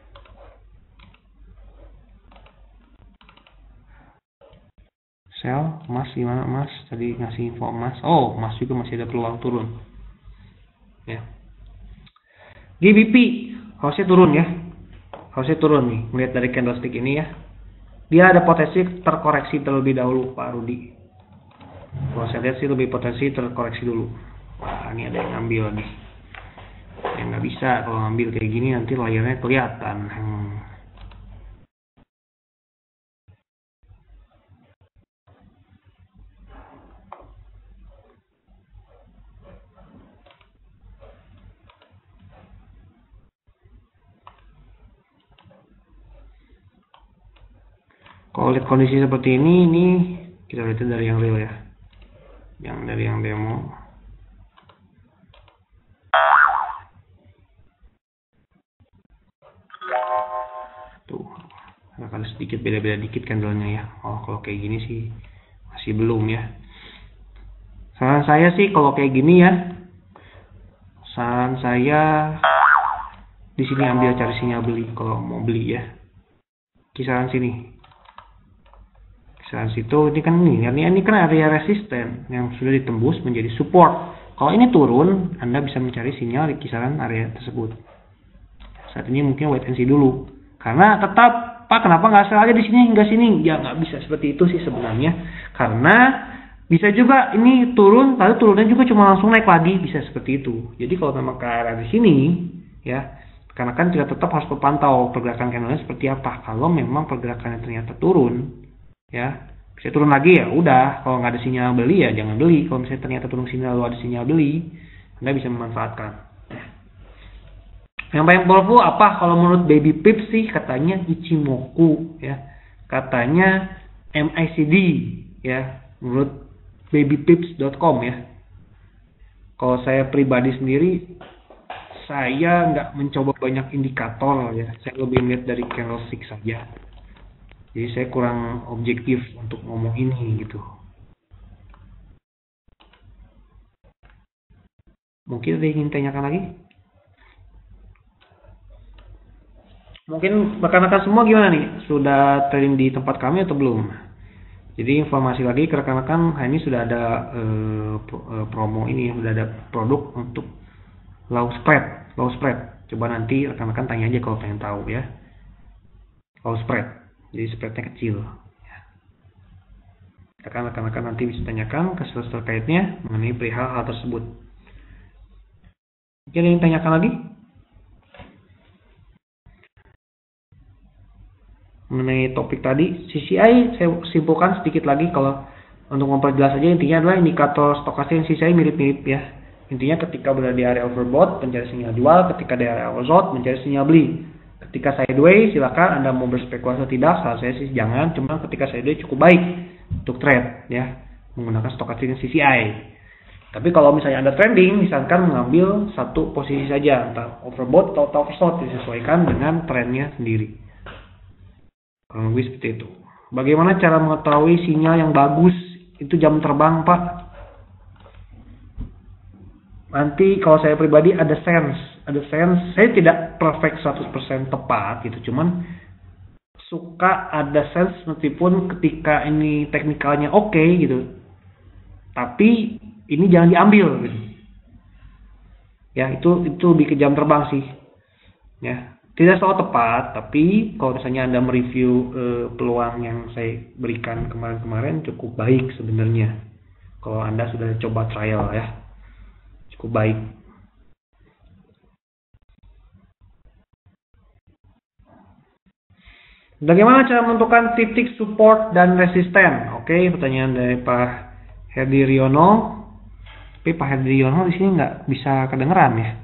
Speaker 1: Sell, emas gimana emas? Tadi ngasih info emas. Oh, emas juga masih ada peluang turun. Ya. G B P harusnya turun ya. Harusnya turun nih. Melihat dari candlestick ini ya. Dia ada potensi terkoreksi terlebih dahulu, Pak Rudi. Kalau saya lihat sih lebih potensi terkoreksi dulu. Wah, ini ada yang ngambil nih. Yang nggak bisa kalau ngambil kayak gini nanti layarnya kelihatan. Hmm. Kalau lihat kondisi seperti ini, ini kita lihat dari yang real ya, yang dari yang demo. Tuh, akan sedikit beda-beda dikit candlenya ya. Oh, kalau kayak gini sih masih belum ya. Saran saya sih kalau kayak gini ya, saran saya di sini ambil cari sinyal beli kalau mau beli ya. Kisaran sini. Kisaran situ ini kan ini, ini, ini kan area resisten yang sudah ditembus menjadi support. Kalau ini turun, Anda bisa mencari sinyal di kisaran area tersebut. Saat ini mungkin wait and see dulu, karena tetap Pak kenapa nggak sell aja di sini hingga sini? Ya nggak bisa seperti itu sih sebenarnya, karena bisa juga ini turun, lalu turunnya juga cuma langsung naik lagi, bisa seperti itu. Jadi kalau memang ke area di sini, ya, karena kan kita tetap harus memantau pergerakan candlenya seperti apa. Kalau memang pergerakannya ternyata turun, ya bisa turun lagi ya udah, kalau nggak ada sinyal beli ya jangan beli. Kalau misalnya ternyata turun sinyal lalu ada sinyal beli, Anda bisa memanfaatkan ya. Yang paling powerful apa kalau menurut Baby Pips sih? Katanya Ichimoku ya, katanya M A C D ya, menurut baby pips dot com ya. Kalau saya pribadi sendiri, saya nggak mencoba banyak indikator ya, saya lebih melihat dari candlestick saja. Jadi saya kurang objektif untuk ngomong ini gitu. Mungkin ada yang ingin tanyakan lagi? Mungkin rekan-rekan semua gimana nih? Sudah trading di tempat kami atau belum? Jadi informasi lagi ke rekan-rekan, ini sudah ada eh, promo ini, sudah ada produk untuk low spread, low spread. Coba nanti rekan-rekan tanya aja kalau pengen tahu ya. Low spread. Jadi spreadnya kecil. Rekan-rekan nanti bisa tanyakan ke sesuatu terkaitnya mengenai perihal hal tersebut. Mungkin ada yang tanyakan lagi? Mengenai topik tadi, C C I saya simpulkan sedikit lagi kalau untuk memperjelas saja, intinya adalah indikator stokastik dan C C I mirip-mirip ya. Intinya ketika berada di area overbought mencari sinyal jual, ketika di area oversold mencari sinyal beli. Ketika sideways, silakan Anda mau berspekulasi atau tidak, salah saya sih jangan, cuma ketika sideways cukup baik untuk trade ya, menggunakan stokastik dan C C I. Tapi kalau misalnya Anda trading, misalkan mengambil satu posisi saja, entah overbought atau oversold, disesuaikan dengan trennya sendiri. Kurang lebih seperti itu. Bagaimana cara mengetahui sinyal yang bagus? Itu jam terbang, Pak. Nanti kalau saya pribadi ada sense, ada sense. Saya tidak perfect seratus persen tepat gitu, cuman suka ada sense meskipun ketika ini teknikalnya oke okay, gitu. Tapi ini jangan diambil gitu. Ya, itu itu lebih ke jam terbang sih. Ya. Tidak selalu tepat, tapi kalau misalnya Anda mereview eh, peluang yang saya berikan kemarin-kemarin cukup baik sebenarnya. Kalau Anda sudah coba trial ya, cukup baik. Bagaimana cara menentukan titik support dan resisten? Oke, pertanyaan dari Pak Herdi Riono. Tapi Pak Herdi Riono di sini nggak bisa kedengeran ya,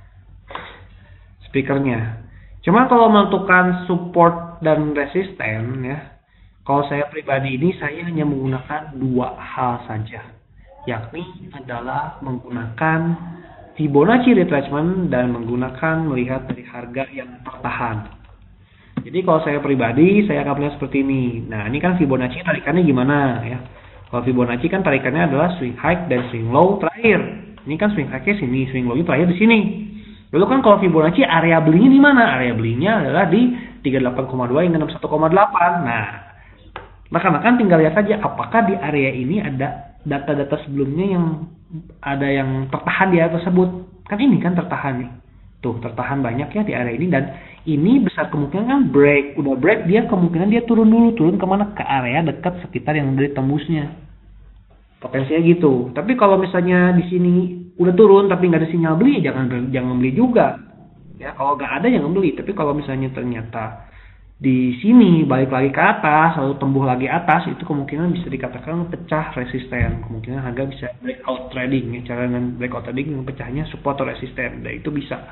Speaker 1: speakernya. Cuma kalau menentukan support dan resisten ya, kalau saya pribadi ini saya hanya menggunakan dua hal saja, yakni adalah menggunakan Fibonacci retracement dan menggunakan melihat dari harga yang tertahan. Jadi kalau saya pribadi saya akan melihat seperti ini. Nah ini kan Fibonacci tarikannya gimana ya? Kalau Fibonacci kan tarikannya adalah swing high dan swing low terakhir. Ini kan swing high-nya sini, swing low-nya terakhir di sini. Lalu kan kalau Fibonacci area belinya di mana? Area belinya adalah di tiga puluh delapan koma dua hingga enam puluh satu koma delapan. Nah, rekan-rekan tinggal lihat saja apakah di area ini ada data-data sebelumnya yang ada yang tertahan di area tersebut. Kan ini kan tertahan nih. Tuh, tertahan banyak ya di area ini, dan ini besar kemungkinan kan break. Udah break, dia kemungkinan dia turun dulu. Turun kemana? Ke area dekat sekitar yang dari tembusnya. Potensinya gitu. Tapi kalau misalnya di sini udah turun tapi nggak ada sinyal beli, jangan jangan beli juga. Ya, kalau nggak ada jangan beli. Tapi kalau misalnya ternyata di sini balik lagi ke atas, lalu tumbuh lagi atas, itu kemungkinan bisa dikatakan pecah resisten. Kemungkinan harga bisa breakout trading. Ya, cara dengan breakout trading yang pecahnya support atau resisten. Dan itu bisa.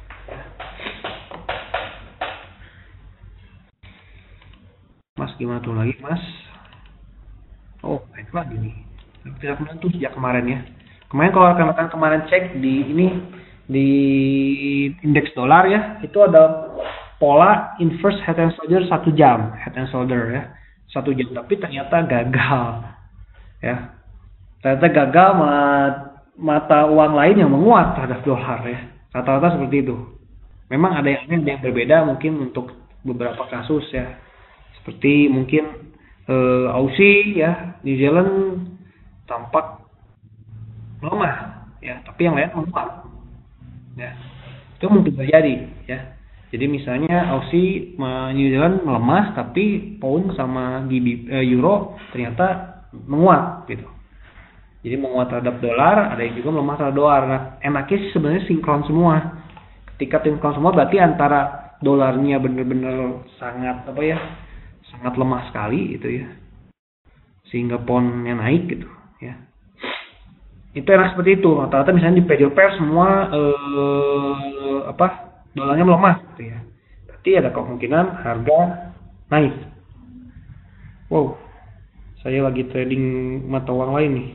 Speaker 1: Mas gimana tuh lagi, Mas? Oh, naik lagi nih. Tidak menentu sejak kemarin ya. Kemarin kalau rekan-rekan kemarin cek di ini di indeks dolar ya, itu ada pola inverse head and shoulder satu jam, head and shoulder ya, satu jam. Tapi ternyata gagal ya. Ternyata gagal mata uang lain yang menguat terhadap dolar ya. Rata-rata seperti itu. Memang ada yang ada yang berbeda mungkin untuk beberapa kasus ya. Seperti mungkin eh, Aussie ya, New Zealand tampak melemah ya, tapi yang lain menguat ya, itu mungkin terjadi ya. Jadi misalnya Aussie, New Zealand melemah, tapi pound sama G B, eh, euro ternyata menguat gitu. Jadi menguat terhadap dolar, ada yang juga melemah terhadap dolar. Nah, enaknya sih sebenarnya sinkron semua. Ketika sinkron semua berarti antara dolarnya benar-benar sangat apa ya, sangat lemah sekali gitu ya, sehingga poundnya naik gitu ya. Itu enak seperti itu. Rata-rata misalnya di Federal Pair semua eh, apa dolarnya melemah gitu ya. Berarti ada kemungkinan harga naik. Wow, saya lagi trading mata uang lain nih.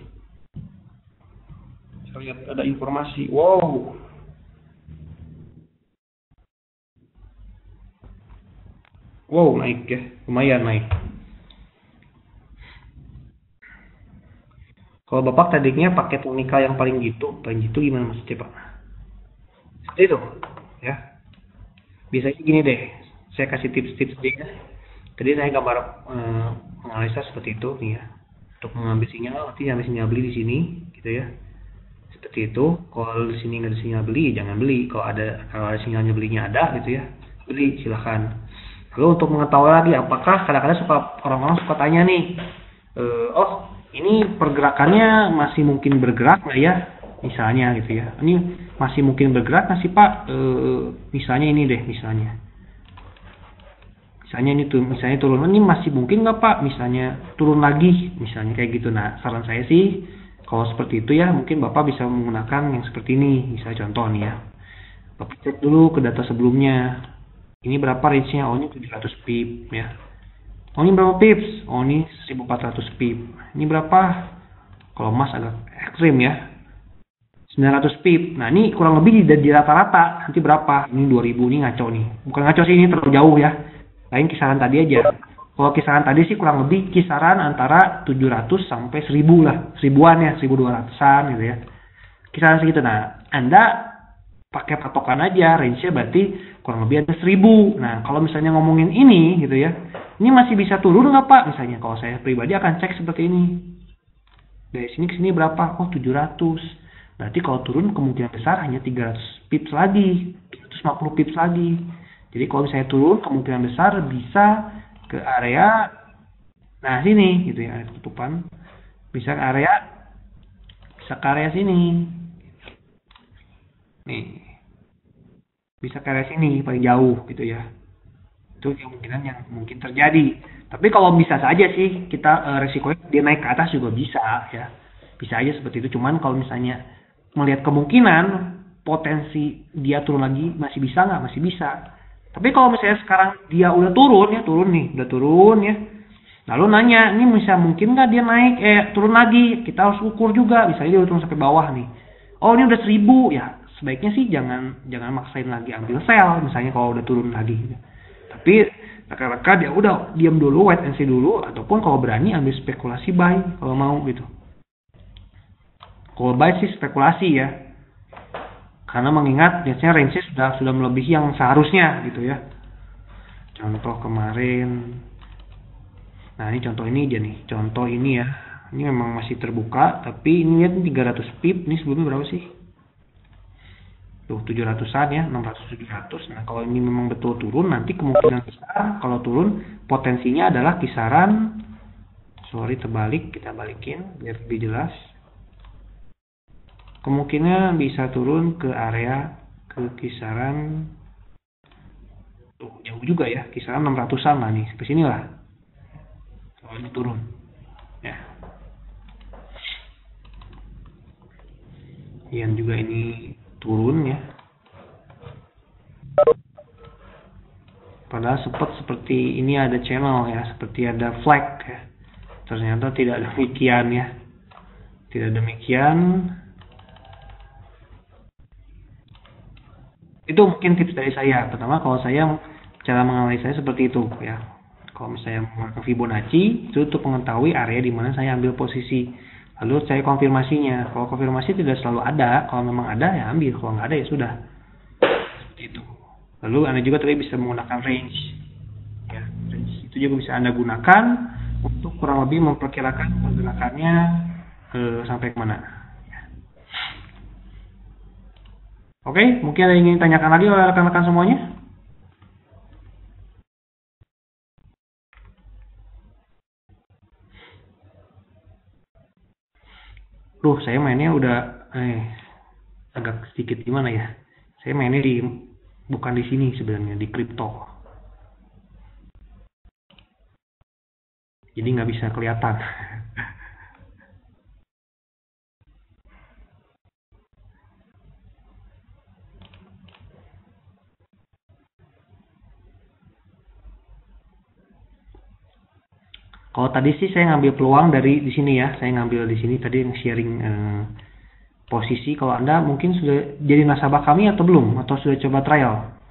Speaker 1: Saya lihat ada informasi. Wow. Wow, naik ya. Lumayan naik. Kalau Bapak tadinya pakai teknikal yang paling gitu, paling gitu gimana maksudnya Pak? Seperti itu, ya. Biasanya gini deh, saya kasih tips-tips dia. Tadi saya gambar eh, menganalisa seperti itu nih ya. Untuk mengambil sinyal, nanti ambil sinyal beli di sini, gitu ya. Seperti itu. Kalau di sini nggak ada sinyal beli, jangan beli. Kalau ada kalau ada sinyalnya belinya ada, gitu ya, beli silahkan. Lalu untuk mengetahui lagi, apakah kadang-kadang suka orang-orang suka tanya nih, e, oh ini pergerakannya masih mungkin bergerak nggak ya, misalnya gitu ya, ini masih mungkin bergerak nggak sih Pak, e, misalnya ini deh, misalnya misalnya ini tuh misalnya turun, ini masih mungkin nggak Pak, misalnya turun lagi, misalnya kayak gitu. Nah, saran saya sih kalau seperti itu ya, mungkin Bapak bisa menggunakan yang seperti ini. Misalnya contoh nih ya, Bapak cek dulu ke data sebelumnya, ini berapa range-nya, oh ini tujuh ratus pip ya. Oh ini berapa pips? Oh ini seribu empat ratus pip. Ini berapa? Kalau emas agak ekstrim ya, sembilan ratus pip. Nah ini kurang lebih di, di rata-rata. Nanti berapa? Ini dua ribu, ini ngaco nih. Bukan ngaco sih, ini terlalu jauh ya. Lain kisaran tadi aja. Kalau kisaran tadi sih kurang lebih kisaran antara tujuh ratus sampai seribu lah. Seribuan ya, seribu dua ratusan gitu ya. Kisaran segitu. Nah Anda pakai patokan aja, range-nya berarti kurang lebih ada seribu. Nah kalau misalnya ngomongin ini gitu ya, ini masih bisa turun nggak Pak? Misalnya kalau saya pribadi akan cek seperti ini. Dari sini ke sini berapa? Oh tujuh ratus. Berarti kalau turun kemungkinan besar hanya tiga ratus pips lagi. tiga ratus lima puluh pips lagi. Jadi kalau misalnya turun kemungkinan besar bisa ke area, nah sini gitu ya, area tutupan. Bisa ke area, bisa ke area sini. Nih. Bisa ke area sini paling jauh gitu ya. Itu kemungkinan yang mungkin terjadi. Tapi kalau bisa saja sih kita uh, resikonya dia naik ke atas juga bisa ya, bisa aja seperti itu. Cuman kalau misalnya melihat kemungkinan potensi dia turun lagi, masih bisa nggak? Masih bisa. Tapi kalau misalnya sekarang dia udah turun ya, turun nih, udah turun ya, lalu nanya, ini bisa mungkin nggak dia naik, eh turun lagi? Kita harus ukur juga. Misalnya dia udah turun sampai bawah nih, oh ini udah seribu ya, sebaiknya sih jangan jangan maksain lagi ambil sell. Misalnya kalau udah turun lagi. Tapi rekan-rekan ya udah diam dulu, wait and see dulu, ataupun kalau berani ambil spekulasi buy kalau mau gitu. Kalau buy sih spekulasi ya. Karena mengingat biasanya range sudah sudah melebihi yang seharusnya gitu ya. Contoh kemarin. Nah, ini contoh ini aja nih. Contoh ini ya. Ini memang masih terbuka, tapi ini lihat tiga ratus pip. Ini sebelumnya berapa sih? Tuh, tujuh ratusan ya, enam ratus tujuh ratus. Nah, kalau ini memang betul turun, nanti kemungkinan besar kalau turun potensinya adalah kisaran, sorry terbalik, kita balikin biar lebih jelas. Kemungkinan bisa turun ke area ke kisaran, tuh jauh juga ya, kisaran enam ratusan lah nih, ke sini lah. Kalau ini turun, ya. Yang juga ini turun ya. Padahal sempat seperti ini ada channel ya, seperti ada flag ya. Ternyata tidak demikian ya. Tidak demikian. Itu mungkin tips dari saya. Pertama, kalau saya cara menganalisa seperti itu ya. Kalau misalnya menggunakan Fibonacci, itu untuk mengetahui area di mana saya ambil posisi. Lalu saya konfirmasinya. Kalau konfirmasi tidak selalu ada. Kalau memang ada ya ambil. Kalau nggak ada ya sudah. Seperti itu. Lalu Anda juga tadi bisa menggunakan range. Ya, range itu juga bisa Anda gunakan untuk kurang lebih memperkirakan pergerakannya eh, sampai kemana. Ya. Oke, mungkin ada yang ingin tanyakan lagi oleh rekan-rekan semuanya? Duh, saya mainnya udah eh agak sedikit gimana ya? Saya mainnya di bukan di sini sebenarnya, di kripto. Jadi nggak bisa kelihatan. Kalau tadi sih saya ngambil peluang dari di sini ya, saya ngambil di sini tadi yang sharing eh, posisi. Kalau Anda mungkin sudah jadi nasabah kami atau belum, atau sudah coba trial.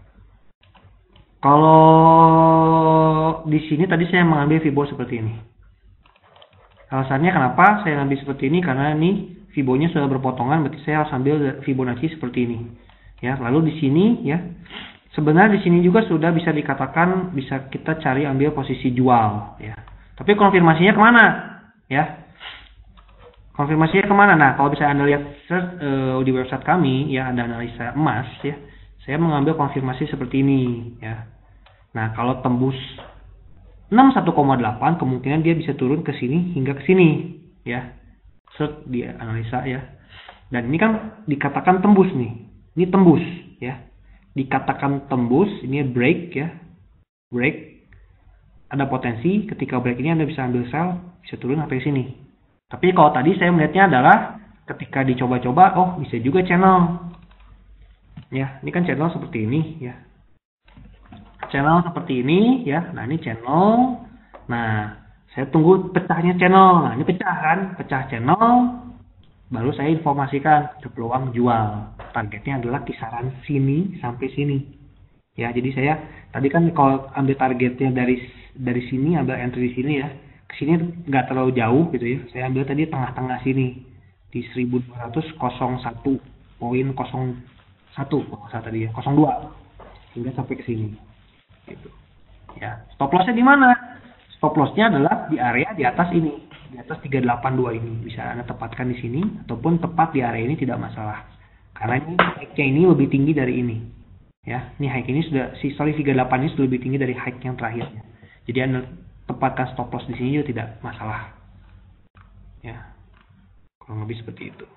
Speaker 1: Kalau di sini tadi saya mengambil Fibo seperti ini. Alasannya kenapa saya ngambil seperti ini, karena ini Fibonya sudah berpotongan, berarti saya harus ambil Fibonacci seperti ini. Ya, lalu di sini ya, sebenarnya di sini juga sudah bisa dikatakan bisa kita cari ambil posisi jual ya. Tapi konfirmasinya kemana? Ya, konfirmasinya kemana? Nah, kalau bisa Anda lihat uh, di website kami, ya ada analisa emas, ya. Saya mengambil konfirmasi seperti ini, ya. Nah, kalau tembus enam puluh satu koma delapan, kemungkinan dia bisa turun ke sini hingga ke sini, ya. Set di analisa, ya. Dan ini kan dikatakan tembus nih. Ini tembus, ya. Dikatakan tembus, ini break, ya. Break. Ada potensi ketika break ini Anda bisa ambil sell, bisa turun sampai sini. Tapi kalau tadi saya melihatnya adalah ketika dicoba-coba, oh bisa juga channel. Ya, ini kan channel seperti ini ya. Channel seperti ini ya. Nah, ini channel. Nah, saya tunggu pecahnya channel. Nah, ini pecah kan? Pecah channel. Baru saya informasikan ada peluang jual. Targetnya adalah kisaran sini sampai sini. Ya, jadi saya tadi kan kalau ambil targetnya dari dari sini, ambil entry di sini ya, ke sini nggak terlalu jauh gitu ya. Saya ambil tadi tengah-tengah sini di seribu dua ratus satu koma nol satu kalau saya tadi ya, nol dua hingga sampai ke sini. Gitu. Ya, stop lossnya di mana? Stop lossnya adalah di area di atas ini, di atas tiga delapan dua ini. Bisa Anda tepatkan di sini ataupun tepat di area ini tidak masalah. Karena ini high-nya ini lebih tinggi dari ini. Ya, ini high ini sudah si sorry tiga delapan ini sudah lebih tinggi dari high yang terakhirnya. Jadi Anda tepatkan stop loss di sini juga tidak masalah. Ya. Kurang lebih seperti itu.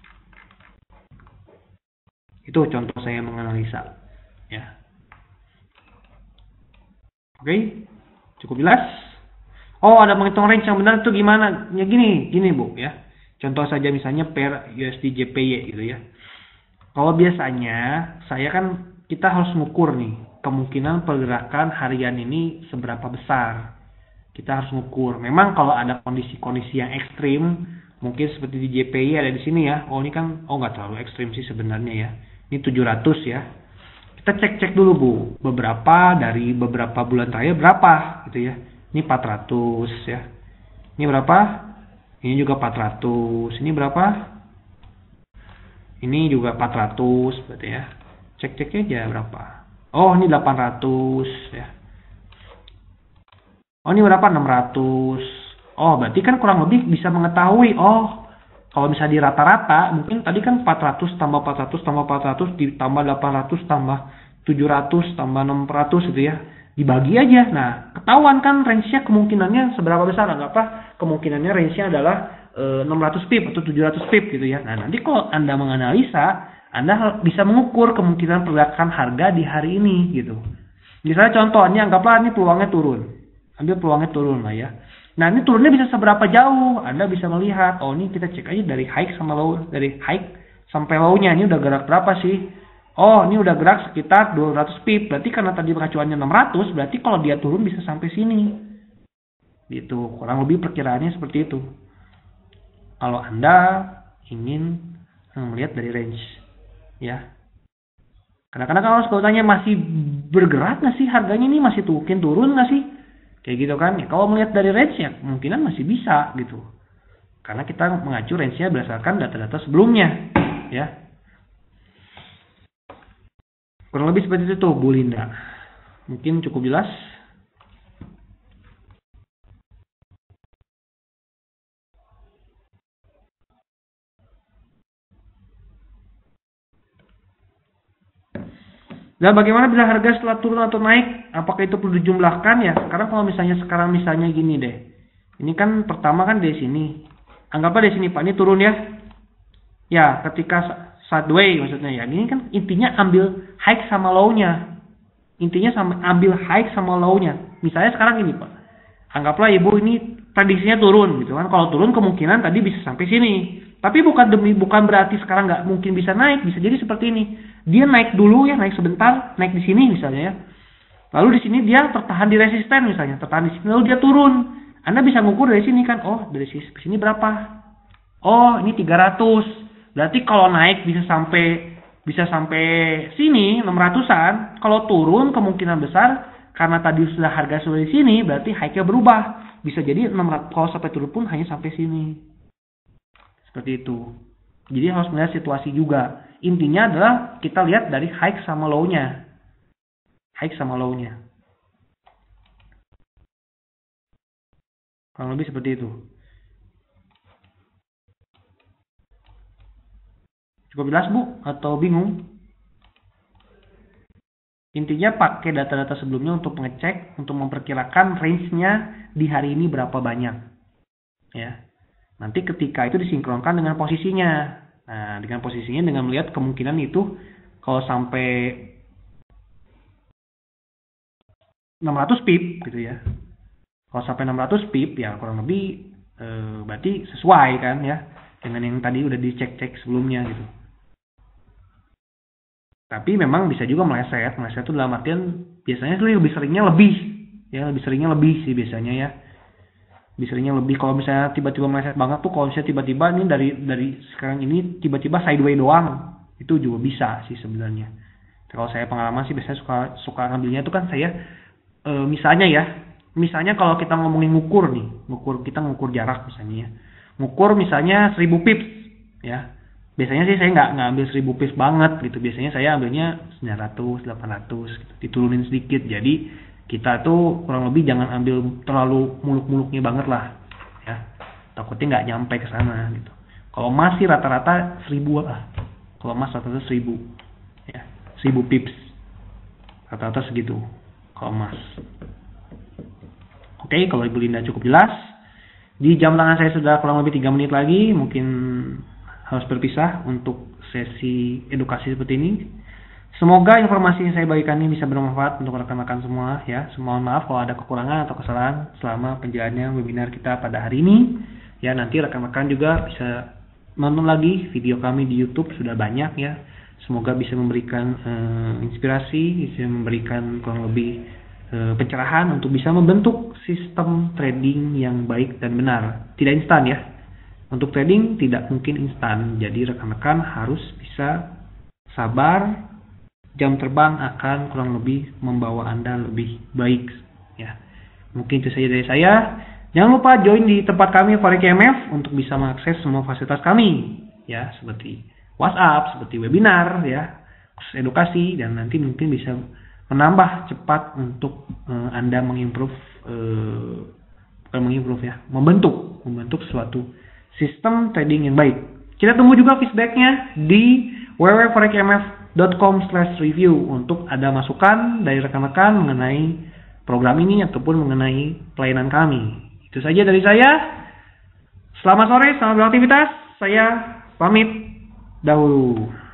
Speaker 1: Itu contoh saya menganalisa. Ya. Oke, cukup jelas? Oh, ada menghitung range yang benar itu gimana? Ya gini, gini Bu ya. Contoh saja misalnya per U S D J P Y gitu ya. Kalau biasanya saya kan kita harus mengukur nih kemungkinan pergerakan harian ini seberapa besar. Kita harus mengukur. Memang kalau ada kondisi-kondisi yang ekstrim, mungkin seperti di J P Y ada di sini ya. Oh ini kan, oh nggak terlalu ekstrim sih sebenarnya ya. Ini tujuh ratus ya. Kita cek-cek dulu Bu. Beberapa dari beberapa bulan terakhir berapa gitu ya. Ini empat ratus ya. Ini berapa? Ini juga empat ratus. Ini berapa? Ini juga empat ratus berarti ya. Cek-ceknya aja berapa. Oh, ini delapan ratus ya. Oh, ini berapa? enam ratus. Oh, berarti kan kurang lebih bisa mengetahui. Oh, kalau bisa di rata-rata, mungkin tadi kan empat ratus tambah empat ratus tambah empat ratus ditambah delapan ratus tambah tujuh ratus tambah enam ratus gitu ya. Dibagi aja. Nah, ketahuan kan range-nya kemungkinannya seberapa besar. Enggak apa, kemungkinannya range-nya adalah e, enam ratus pip atau tujuh ratus pip gitu ya. Nah, nanti kalau Anda menganalisa, Anda bisa mengukur kemungkinan pergerakan harga di hari ini gitu. Misalnya contohnya, anggaplah ini peluangnya turun. Ambil peluangnya turun lah ya. Nah, ini turunnya bisa seberapa jauh? Anda bisa melihat, oh ini kita cek aja dari high sama low, dari high sampai low-nya. Ini udah gerak berapa sih? Oh, ini udah gerak sekitar dua ratus pip. Berarti karena tadi pengacuannya enam ratus, berarti kalau dia turun bisa sampai sini. Gitu, kurang lebih perkiraannya seperti itu. Kalau Anda ingin melihat dari range. Ya. Kadang-kadang kalau sekalian masih bergerak nggak sih harganya ini, masih mungkin turun nggak sih? Kayak gitu kan. Ya, kalau melihat dari range ya kemungkinan masih bisa gitu. Karena kita mengacu range-nya berdasarkan data-data sebelumnya. Ya. Kurang lebih seperti itu Bu Linda. Mungkin cukup jelas. Dan bagaimana bila harga setelah turun atau naik? Apakah itu perlu dijumlahkan ya? Sekarang kalau misalnya sekarang misalnya gini deh. Ini kan pertama kan di sini. Anggaplah di sini Pak, ini turun ya. Ya, ketika sideways maksudnya ya. Ini kan intinya ambil high sama low-nya. Intinya sama ambil high sama low-nya. Misalnya sekarang ini Pak. Anggaplah Ibu ini prediksinya turun gitu kan. Kalau turun kemungkinan tadi bisa sampai sini. Tapi bukan demi bukan berarti sekarang nggak mungkin bisa naik. Bisa jadi seperti ini. Dia naik dulu ya, naik sebentar, naik di sini misalnya ya. Lalu di sini dia tertahan di resisten misalnya, tertahan di sini lalu dia turun. Anda bisa ngukur dari sini kan. Oh, dari sini ke sini berapa? Oh, ini tiga ratus. Berarti kalau naik bisa sampai bisa sampai sini enam ratusan. Kalau turun kemungkinan besar karena tadi sudah harga sudah di sini, berarti high-nya berubah. Bisa jadi enam ratus, kalau sampai turun pun hanya sampai sini. Seperti itu. Jadi harus melihat situasi juga. Intinya adalah kita lihat dari high sama low-nya. High sama low-nya. Kurang lebih seperti itu. Cukup jelas Bu? Atau bingung? Intinya pakai data-data sebelumnya untuk mengecek, untuk memperkirakan range-nya di hari ini berapa banyak. Ya. Nanti ketika itu disinkronkan dengan posisinya. Nah, dengan posisinya dengan melihat kemungkinan itu kalau sampai enam ratus pip gitu ya. Kalau sampai enam ratus pip ya kurang lebih e, berarti sesuai kan ya dengan yang tadi udah dicek-cek sebelumnya gitu. Tapi memang bisa juga meleset. Meleset itu dalam artian biasanya tuh lebih seringnya lebih ya, lebih seringnya lebih sih biasanya ya. Lebih seringnya lebih kalau misalnya tiba-tiba meleset banget tuh, kalau misalnya tiba-tiba ini dari dari sekarang ini tiba-tiba sideways doang, itu juga bisa sih sebenarnya. Kalau saya pengalaman sih biasanya suka suka ngambilnya itu kan saya e, misalnya ya, misalnya kalau kita ngomongin ngukur nih, ngukur kita ngukur jarak misalnya ya, ngukur misalnya seribu pips ya. Biasanya sih saya nggak ngambil seribu pips banget gitu. Biasanya saya ambilnya sembilan ratus, delapan ratus gitu. Diturunin sedikit. Jadi kita tuh kurang lebih jangan ambil terlalu muluk-muluknya banget lah. Ya. Takutnya nggak nyampe ke sana gitu. Kalau masih rata-rata seribu lah. Kalau emas rata-rata seribu. Ya, seribu pips. Rata-rata segitu. Kalau emas. Oke, kalau Ibu Linda cukup jelas. Di jam tangan saya sudah kurang lebih tiga menit lagi. Mungkin harus berpisah untuk sesi edukasi seperti ini. Semoga informasi yang saya bagikan ini bisa bermanfaat untuk rekan-rekan semua ya. Mohon maaf kalau ada kekurangan atau kesalahan selama penjalanan webinar kita pada hari ini. Ya, nanti rekan-rekan juga bisa nonton lagi video kami di YouTube, sudah banyak ya. Semoga bisa memberikan uh, inspirasi, bisa memberikan kurang lebih uh, pencerahan untuk bisa membentuk sistem trading yang baik dan benar. Tidak instan ya. Untuk trading tidak mungkin instan, jadi rekan-rekan harus bisa sabar. Jam terbang akan kurang lebih membawa Anda lebih baik. Ya, mungkin itu saja dari saya. Jangan lupa join di tempat kami Forex I M F untuk bisa mengakses semua fasilitas kami. Ya, seperti WhatsApp, seperti webinar ya, khusus edukasi, dan nanti mungkin bisa menambah cepat untuk uh, Anda mengimprove, uh, bukan mengimprove ya, membentuk, membentuk suatu sistem trading yang baik. Kita tunggu juga feedbacknya di w w w titik forex m f titik com slash review untuk ada masukan dari rekan-rekan mengenai program ini ataupun mengenai pelayanan kami. Itu saja dari saya. Selamat sore, selamat beraktivitas. Saya pamit dahulu.